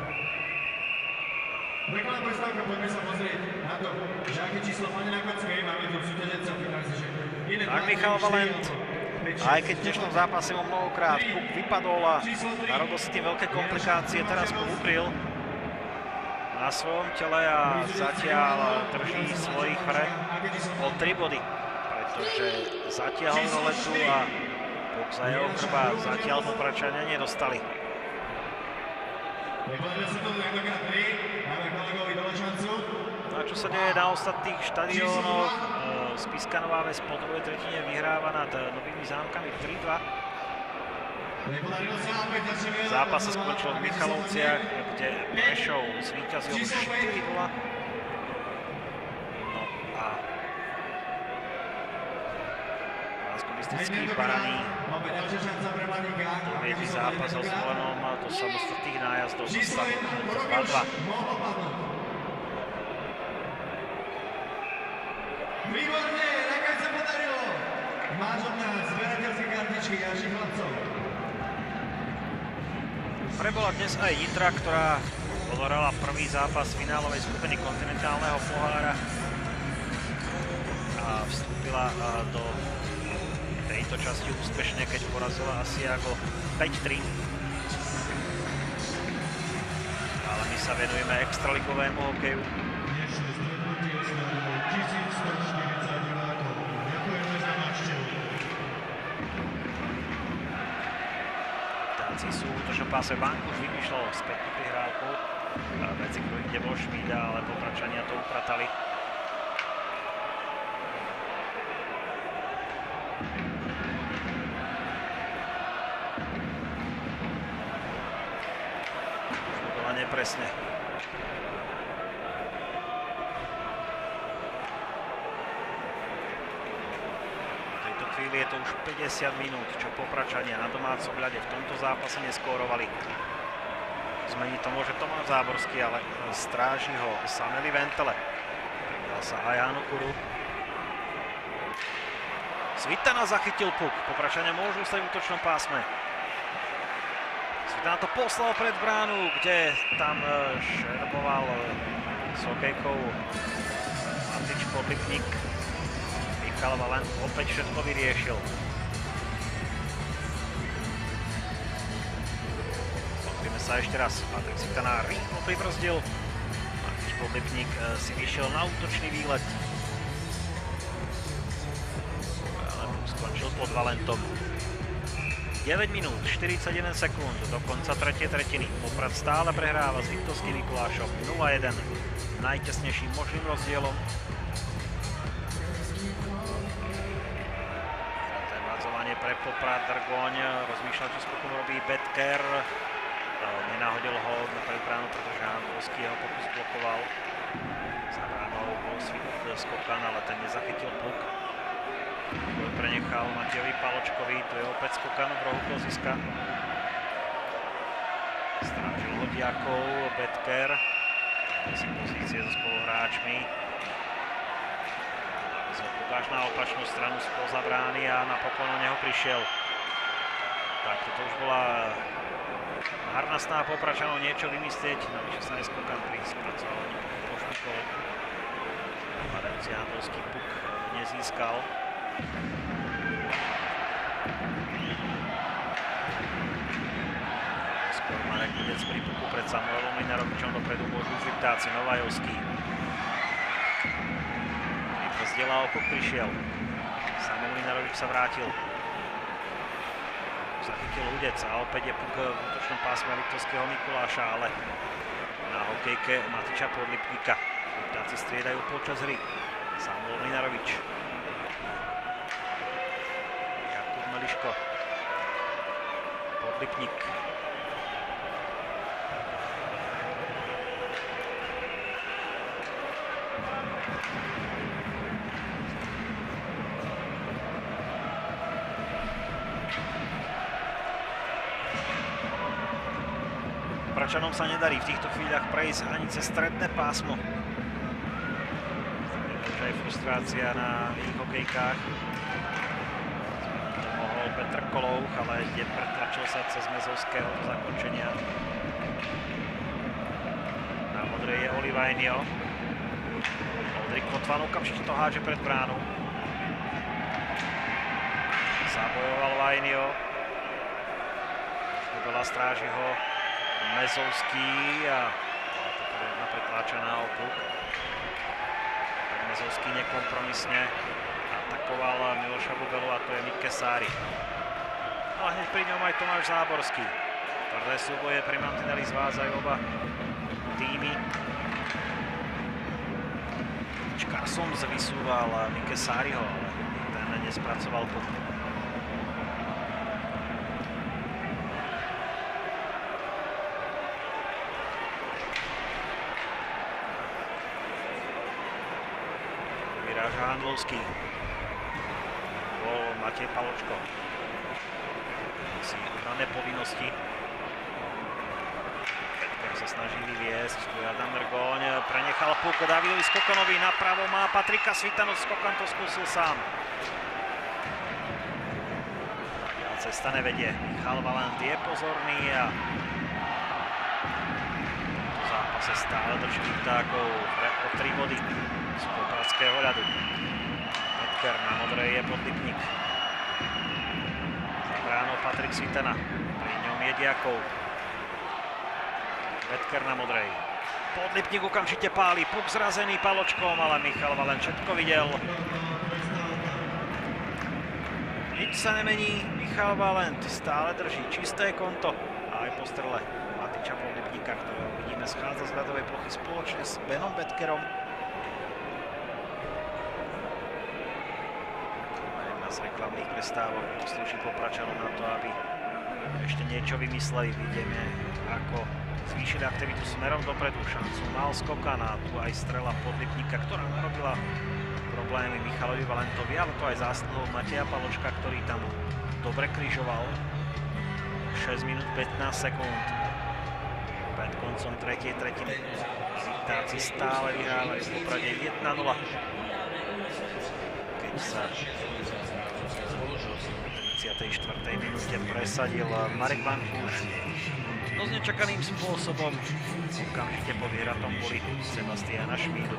Reklamná prestávka, poďme sa pozrieť na to, že aké číslo máme na kocke, máme tu súťaženca, takže... Tak Michal Valent, aj keď v dnešnom zápase mu mnohokrát puk vypadol a narobil si tým veľké komplikácie, teraz puk ukryl na svojom tele a zatiaľ drží svojich hre o tri body, pretože zatiahol roletu a puk za jeho krba zatiaľ Popračania nedostali. No a čo sa deje na ostatných štadiónoch? Spišská Nová Ves po druhej tretine vyhráva nad Novými Zámkami tri dva. Zápas sa skončil v Michalovciach, kde Prešov zvíťazil štyri nula. No a Banskobystrický Barani viedli zápas so Zvolenom do samostatných nájazdov do stavu dva dva. Výborne, nakoniec sa podarilo. Máš od nás zberateľské kartičky ďalších chlapcov. Prebola dnes aj Nitra, ktorá odohrala prvý zápas finálovej skupiny kontinentálneho pohára a vstúpila do tejto časti úspešne, keď porazila Asiago päť tri. Ale my sa venujeme extraligovému hokeju. Táci sú v útočnom páse Vankuš vymýšľal spätnú prihrávku medzi kruhy, kde bol Šmída, ale Popračania to upratali. Už bola nepresne. Je to už päťdesiat minút, čo Popračania na domácom ľade v tomto zápase neskórovali. Zmeniť to môže Tomáš Záborský, ale stráži ho Sameli Ventele. Pridal sa aj Jánu Kuru. Svitana zachytil puk. Popračania môžu stať v útočnom pásme. Svitana to poslal pred bránu, kde tam šerboval s hokejkou Matič Podlipník. Michal Valent opäť všetko vyriešil. Pozrime sa ešte raz. Patrik Svitana rýchlo pribrzdil. Matič Podlipník si vyšiel na útočný výlet. Ale skončil pod Valentom. deväť minút, štyridsaťjeden sekúnd do konca tretej tretiny. Poprad stále prehráva s Liptovským Mikulášom nula jeden. Najtesnejším možným rozdielom. Pre Poprad Drgoň, rozmýšľal, čo s pukom robí Betker. Nenáhodil ho na prvú bránu, pretože Hankovský ho pokus blokoval. Za bránou bol svit skokan, ale ten nezachytil puk. Boj prenechal Matejovi Paločkovi, tu je opäť skokan v rohu kloziska. Strážil ho Diakov, Betker. Si pozície so spoluhráčmi. Až na opačnú stranu spoza brány a napokon o neho prišiel. Tak, toto už bola marná snaha Popračanov niečo vymyslieť. Navyše sa neskokan pri spracovaní pošpíkov. Padajúci Handlovský puk nezískal. Skôr Marek Budec pri puku pred Samuelom Linarovičom, dopredu môžu už Liptáci. Novajovský. Z diela okok prišiel. Samuel Mlynarovič sa vrátil. Zachytil Hudec a opäť je puk v útočnom pásme Liptovského Mikuláša, ale na hokejke Matiča Podlipníka. Liptáci striedajú počas hry. Samuel Mlynarovič. Jakub Meliško. Podlipník. Pračanom sa nedarí v týchto chvíľach prejsť ani cez stredné pásmo. Už aj frustrácia na ich hokejkách. To mohol Petr Kolouch, ale pretlačil sa cez Mezovského do zakončenia. Na modrej je Olivajnio. Oldrik Kotvan okamžite to háže pred bránu. Zabojoval Vajnio. Veľa stráži ho Mezovský a toto jedna pretláčaná o puk. Mezovský nekompromisne atakoval Miloša Bubelu a to je Mike Sári. Ale hneď pri ňom aj Tomáš Záborský. Tvrdé súboje pri mantineli zvádzajú oba týmy. Čkarsom vysúval Mike Sáriho, ale ten nespracoval puk. Handlovský. Bol Matej Paločko. Si ubrané povinnosti. Petker sa snaží vyviesť. Tu je Adam Rgoň. Prenechal puk Davidovi Skokanovi. Napravo má Patrika Svitanov. Skokan to skúsil sám. Ja cesta nevedie. Michal Valent je pozorný a v zápase stále drží Liptákov o tri body z Popradského ľadu. Petker na modrej je Podlipník. Za bránou Patrik Svitana. Pri ňom je Diakov. Petker na modrej. Podlipník okamžite páli. Puk zrazený Paločkom, ale Michal Valent všetko videl. Nič sa nemení. Michal Valent stále drží čisté konto. A aj po strele Matiča Podlipníka, ktorého vidíme schádza z ľadovej plochy spoločne s Benom Petkerom. Z reklamných prestávok slúži Popračanom na to, aby ešte niečo vymysleli. Vidíme, ako zvýšili aktivitu smerom dopredu. Šancu mal Skokan a tu aj strela Podlipníka, ktorá narobila problémy Michalovi Valentovi, ale to aj zásluhou Mateja Paločka, ktorý tam dobre križoval. šesť minút pätnásť sekúnd. Pred koncom tretej tretiny. Liptáci stále vyhrávajú v Poprade jedna nula. Keď sa v tridsiatej štvrtej minúte presadil Marek Vankúš. No s nečakaným spôsobom okamžite po vyhratom boli Sebastiana Šmídu.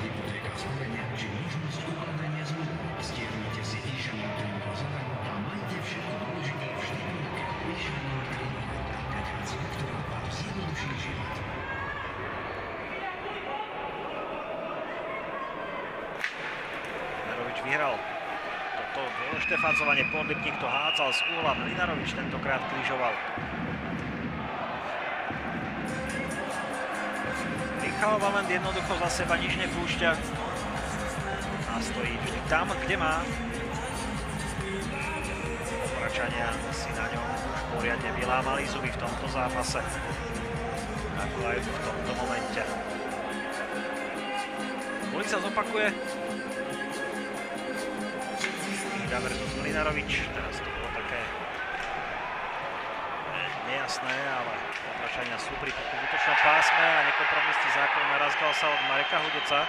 Mlynarovič vyhral toto dvojštefácovanie. Podlipník to hádzal z úhla. Mlynarovič tentokrát križoval. Michal Valent jednoducho za seba nič nepúšťa a stojí vždy tam, kde má. Popračania si na ňom už poriadne vylámali zuby v tomto zápase, ako aj v tomto momente. Ulica zopakuje. Ida versus Mlynarovič. Teraz to bolo také nejasné, ale Popračania sú pri útočnom pásme a nekompromisný zákon narazgal sa od Mareka Hudeca.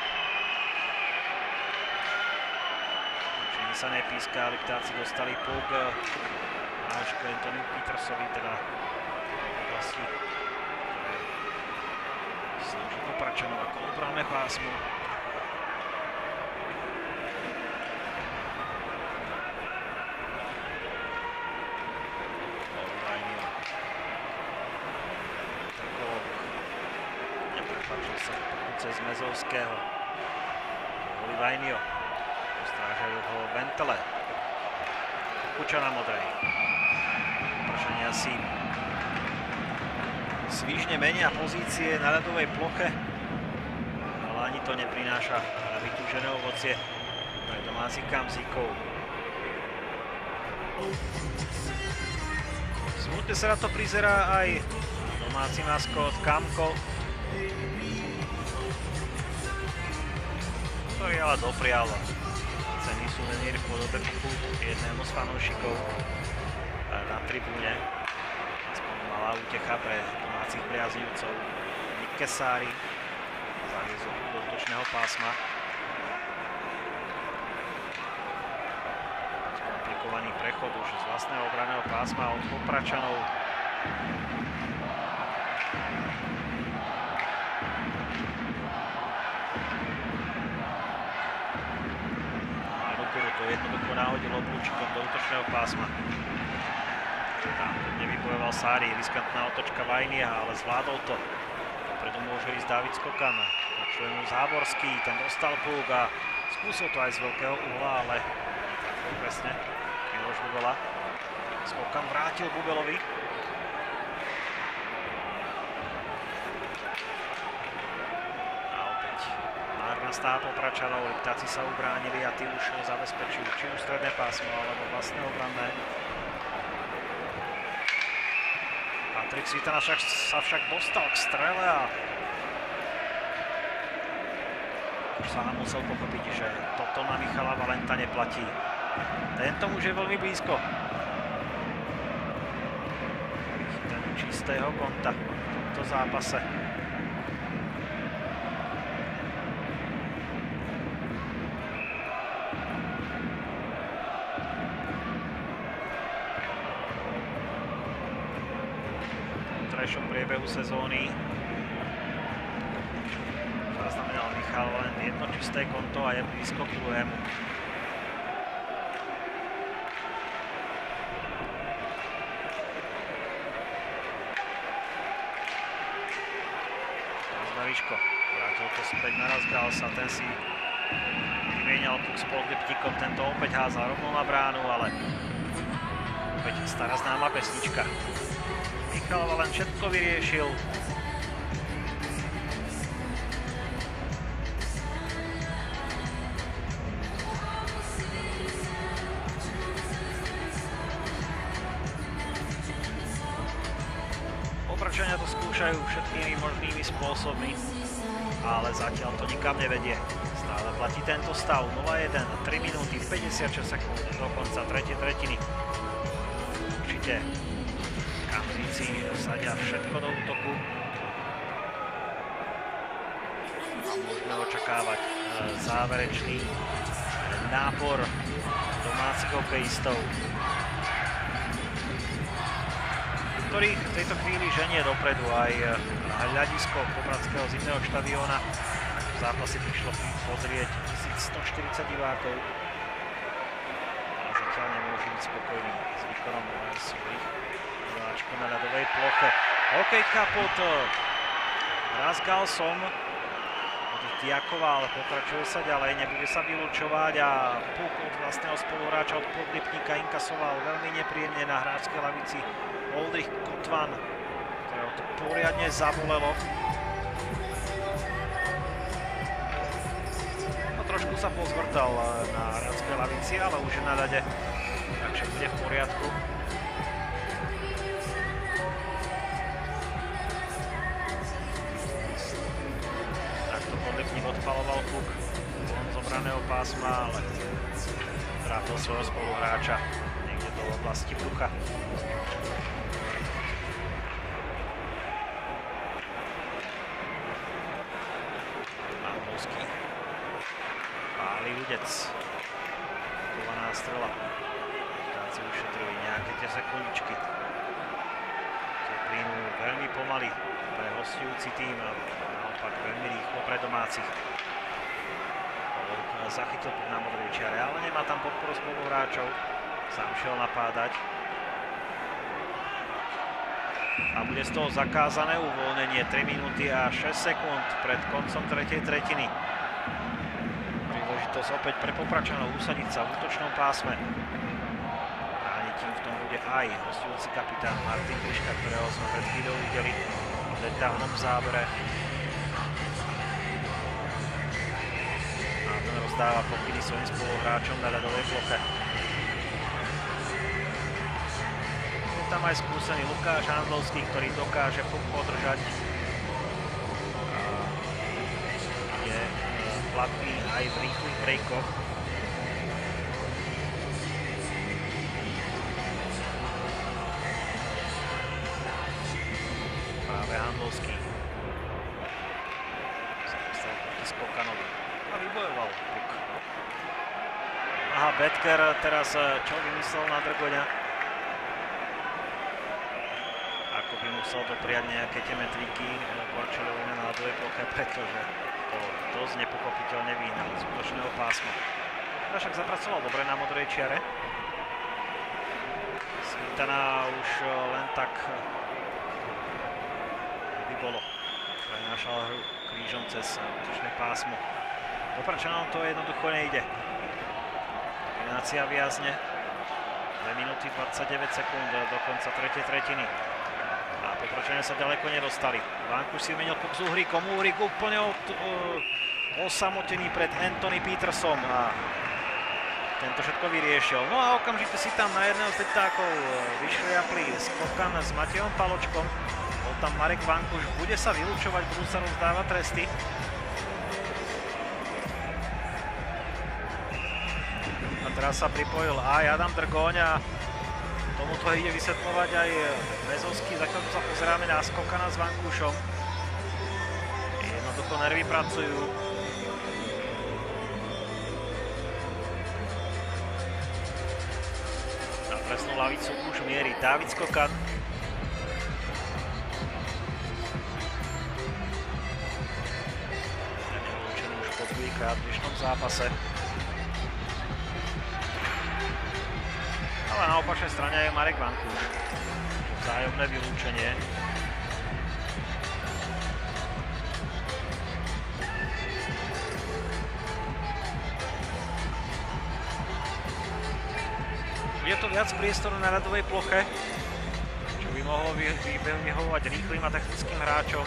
Čini sa nepíska, Liptáci dostali puk až k Antoniu Petersovi, teda v oblasti, ktoré slúži Popračanom ako obranné pásmo. Neprepáčil sa cez Mezovského. Olivajnio. Držajú ho Ventele. Kuča na modrej. Popršenia si svižne menia pozície na ľadovej ploche, ale ani to neprináša vytúžené ovocie pre domácich Kamzíkov. Smutne sa na to prizerá aj domáci maskot Kamko, ktorý ale doprial cenný suvenír v podobe puchu jednému z fanúšikov na tribúne. Aspoň malá útecha pre domácich priaznivcov. Nick Kesári zaviezol do útočného pásma. Komplikovaný prechod už z vlastného obranného pásma od Popračanov. To jednoducho náhodil oblúčikom do útočného pásma. Tam nevybojoval Sári, riskantná otočka Vajnia, ale zvládol to. Dopredu môže ísť Dávid Skokan. Počuje mu Záborský, ten dostal púk a skúsil to aj z veľkého uhla, ale netrafil presne Miloš Bubela. Skokan vrátil Bubelovi. Stáva Popračanov, Liptáci sa ubránili a tí už zabezpečujú či už stredné pásmo alebo vlastné obranné. Patrik Svitana však, sa však dostal k strele a už sa nám musel pochopiť, že toto na Michala Valenta neplatí. Tento muž je veľmi blízko chyteniu čistého konta v tomto zápase. V priebehu sezóny zaznamenal Michal len jedno čisté konto a je blízko k druhému. Zdravíško vrátil to späť na Razgalsa, ten si vymienial puk s Podlipníkom, tento opäť házal rovno na bránu, ale opäť stará známa pesnička. Michal Valen všetko vyriešil. Popračania to skúšajú všetkými možnými spôsobmi, ale zatiaľ to nikam nevedie. Stále platí tento stav nula jeden, tri minúty, päťdesiatšesť sekúnd do konca tretej tretiny. Určite Kamzíci sadia všetko do útoku a môžeme očakávať záverečný nápor domácich hokejistov, ktorých v tejto chvíli ženie dopredu aj hľadisko Popradského zimného štadióna. V zápase prišlo pozrieť tisícstoštyridsať divákov a zatiaľ nemôžu byť spokojní s výkonom svojich diváčkov na ľadovej ploche. Hokejka pod Razgalsom od Diakova, ale pokračuje sa ďalej, nebude sa vylúčovať a puk od vlastného spoluhráča od Podlipníka inkasoval veľmi nepríjemne na hráčskej lavici Oldrich Kotvan, ktorého to poriadne zabolelo. No, trošku sa pozvrtal na hráčskej lavici, ale už je na ľade, takže bude v poriadku. Takto Podlipník odpaloval puk z obraného pásma, ale trafil svojho spoluhráča niekde do oblasti brucha. Ľudec. Kovaná strela. Táci ušetrili nejaké tie sekundičky. Tie plynú veľmi pomaly pre hostujúci tým a naopak veľmi rýchlo pre domácich. Zachytil na modrej čiare, ale nemá tam podporu spoluhráčov. Sám šiel napádať. A bude z toho zakázané uvoľnenie tri minúty a šesť sekúnd pred koncom tretej tretiny. Príležitosť opäť pre Popradčanov usadiť sa v útočnom pásme. Brániť im v tom bude aj hostujúci kapitán Martin Kliška, ktorého sme pred chvíľou videli v detailnom zábere. A ten rozdáva pokyny svojim spoluhráčom na ľadovej ploche. Je tam aj skúsený Lukáš Handlovský, ktorý dokáže puk podržať. Je platný aj v rýchlych breakoch. Práve Handlovský sa dostal proti Skokanovi a vybojoval puk. Aha, Betker teraz čo vymyslel na Drgoňa? Ako by musel dopriať nejaké tie metriky Korčelovi na ľadovej ploche, pretože to dosť nepochopiteľne vyhnal z útočného pásma. Však zapracoval dobre na modrej čiare. Svitana už len tak by bolo. Prenášal hru krížom cez útočné pásmo. Popradčanom to jednoducho nejde. Kombinácia viazne. dve minúty dvadsaťdeväť sekúnd do konca tretej tretiny. A Popradčania sa ďaleko nedostali. Vankuš si vymenil puk s Uhríkom. Uhrík úplne od, uh, osamotený pred Anthony Petersom. A tento všetko vyriešil. No a okamžite si tam na jedného z letákov vyšliapli Skokan s Matejom Paločkom. Bol tam Marek Vankuš. Bude sa vylúčovať, budú sa rozdávať tresty. A teraz sa pripojil aj Adam Drgoň a tomuto ide vysvetľovať aj Bezovský. Zatiaľ sa pozeráme na Skokana s Vankušom. Jednoducho nervy pracujú. Na presnú lavicu už mierí Dávid Skokan. Nevylúčený už po druhýkrát v dnešnom zápase. Ale na opačnej strane je Marek Vankuš. Vzájomné vylúčenie. Je to viac priestoru na ľadovej ploche, čo by mohlo vyhovovať rýchlym a technickým hráčom.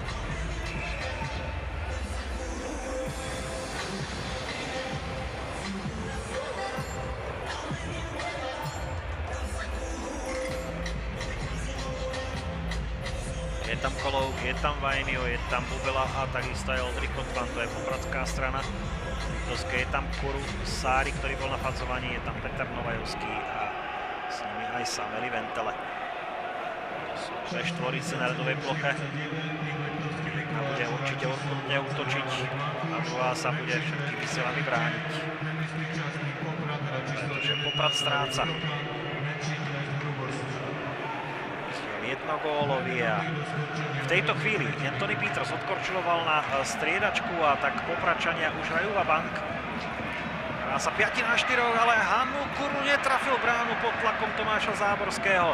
Je tam Kolovk, je tam Vajnio, je tam Bubela a takisto aj Oldrich Kotvan, to je popradská strana. Je tam Kuru Sári, ktorý bol na facovaní, je tam Peter Novajovský a s nimi aj Sameli Ventele. To sú dve štvorice na ľadovej ploche a bude určite určite útočiť a druhá sa bude všetkými silami brániť. Pretože Poprad stráca. Jednogólový a v tejto chvíli Anthony Peters odkorčuloval na striedačku a tak Popradčania už hrajú vabank. Hrá sa päť na štyri, ale Hannu Kuru netrafil bránu pod tlakom Tomáša Záborského.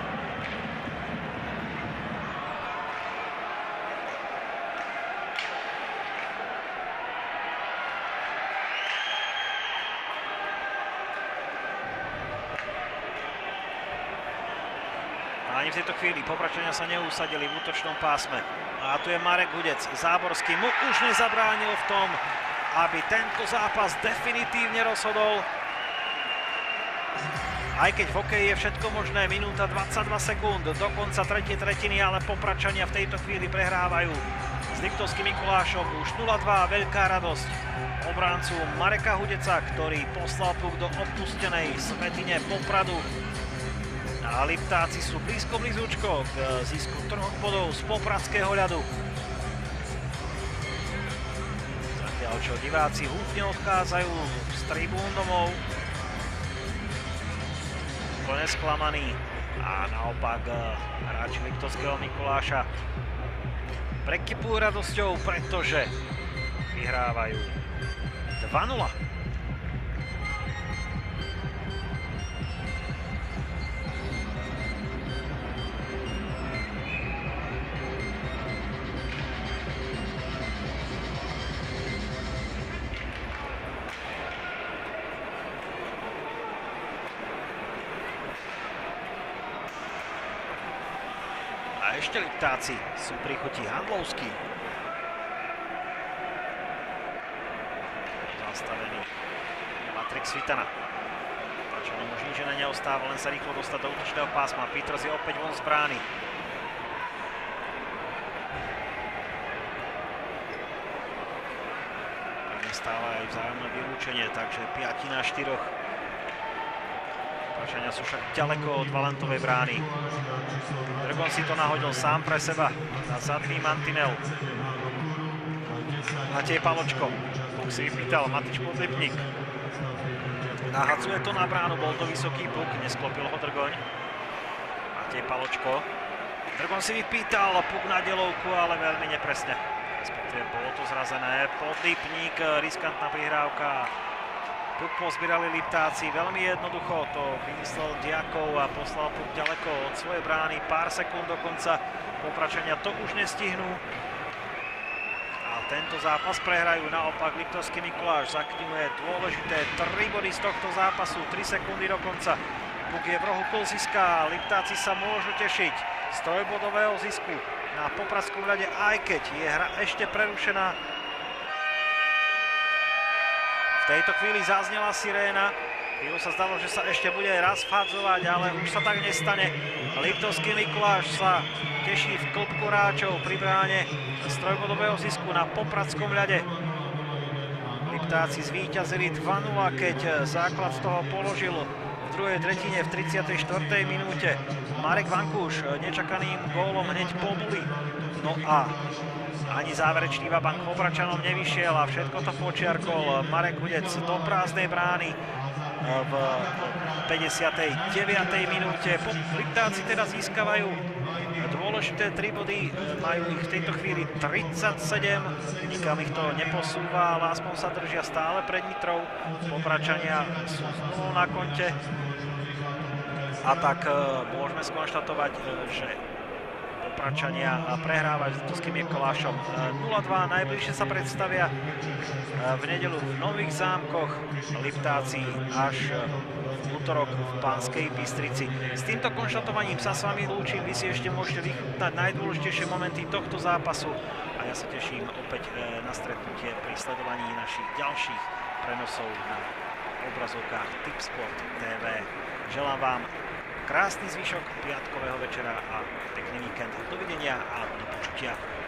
Ani v tejto chvíli Popradčania sa neusadili v útočnom pásme. A tu je Marek Hudec. Záborský mu už nezabránil v tom, aby tento zápas definitívne rozhodol. Aj keď v hokeji je všetko možné, minúta dvadsaťdva sekúnd do konca tretej tretiny, ale Popradčania v tejto chvíli prehrávajú s Liptovským Mikulášom. Už nula dva, veľká radosť obráncu Mareka Hudeca, ktorý poslal puk do opustenej svätyne Popradu. A Liptáci sú blízko blízúčko k zisku troch bodov z popradského ľadu. Zatiaľ čo diváci húfne odchádzajú z tribún domov. Úplne sklamaní. A naopak hráči Liptovského Mikuláša prekypujú radosťou, pretože vyhrávajú dva nula. ešte Liptáci sú pri chuti. Handlovský. Zastavený Patrik Svitana. Pačanom už nič neostáva, len sa rýchlo dostať do útočného pásma. Peters je opäť von z brány. Stále aj vzájomné vylúčenie, takže päť na štyri. Pačania sú však ďaleko od Valentovej brány. Dragon si to nahodil sám pre seba na zadný mantinel. Matej Paločko. Puk si vypýtal, Matič Podlipník. Nahadzuje to na bránu, bol to vysoký puk, nesklopil ho Drgoň. Matej Paločko. Dragon si vypýtal, puk na delovku, ale veľmi nepresne. Respektíve bolo to zrazené. Podlipník, riskantná prihrávka. Puk pozbierali Liptáci, veľmi jednoducho to vymyslel Diakov a poslal puk ďaleko od svojej brány. Pár sekúnd do konca Popračania to už nestihnú. A tento zápas prehrajú. Naopak Liptovský Mikuláš zaknihuje dôležité tri body z tohto zápasu. tri sekundy do konca. Puk je v rohu kolziska. Liptáci sa môžu tešiť z trojbodového zisku na Popradskom ľade, aj keď je hra ešte prerušená. V tejto chvíli zaznela siréna. Chvíľu sa zdalo, že sa ešte bude raz vhadzovať, ale už sa tak nestane. Liptovský Mikuláš sa teší v klbku hráčov pri bráne z trojbodového zisku na Popradskom ľade. Liptáci zvíťazili dva nula, keď základ z toho položil v druhej tretine v tridsiatej štvrtej minúte Marek Vankúš nečakaným gólom hneď po buli. No a ani záverečný vabank Popračanom nevyšiel a všetko to počiarkol Marek Hudec do prázdnej brány v päťdesiatej deviatej minúte. Liptáci teda získavajú dôležité tri body, majú ich v tejto chvíli tridsaťsedem, nikam ich to neposúva, ale aspoň sa držia stále pred Nitrou. Popračania sú znovu na konte a tak môžeme skonštatovať, že Popračania prehrávajú s Liptovským Mikulášom nula dva. Najbližšie sa predstavia v nedeľu v Nových Zámkoch, Liptáci až v útorok v Banskej Bystrici. S týmto konštatovaním sa s vami lúčim, vy si ešte môžete vychutnať najdôležitejšie momenty tohto zápasu a ja sa teším opäť na stretnutie pri sledovaní našich ďalších prenosov na obrazovkách Tipsport té vé. Želám vám krásny zvyšok piatkového večera a pekný víkend. Dovidenia a do počutia.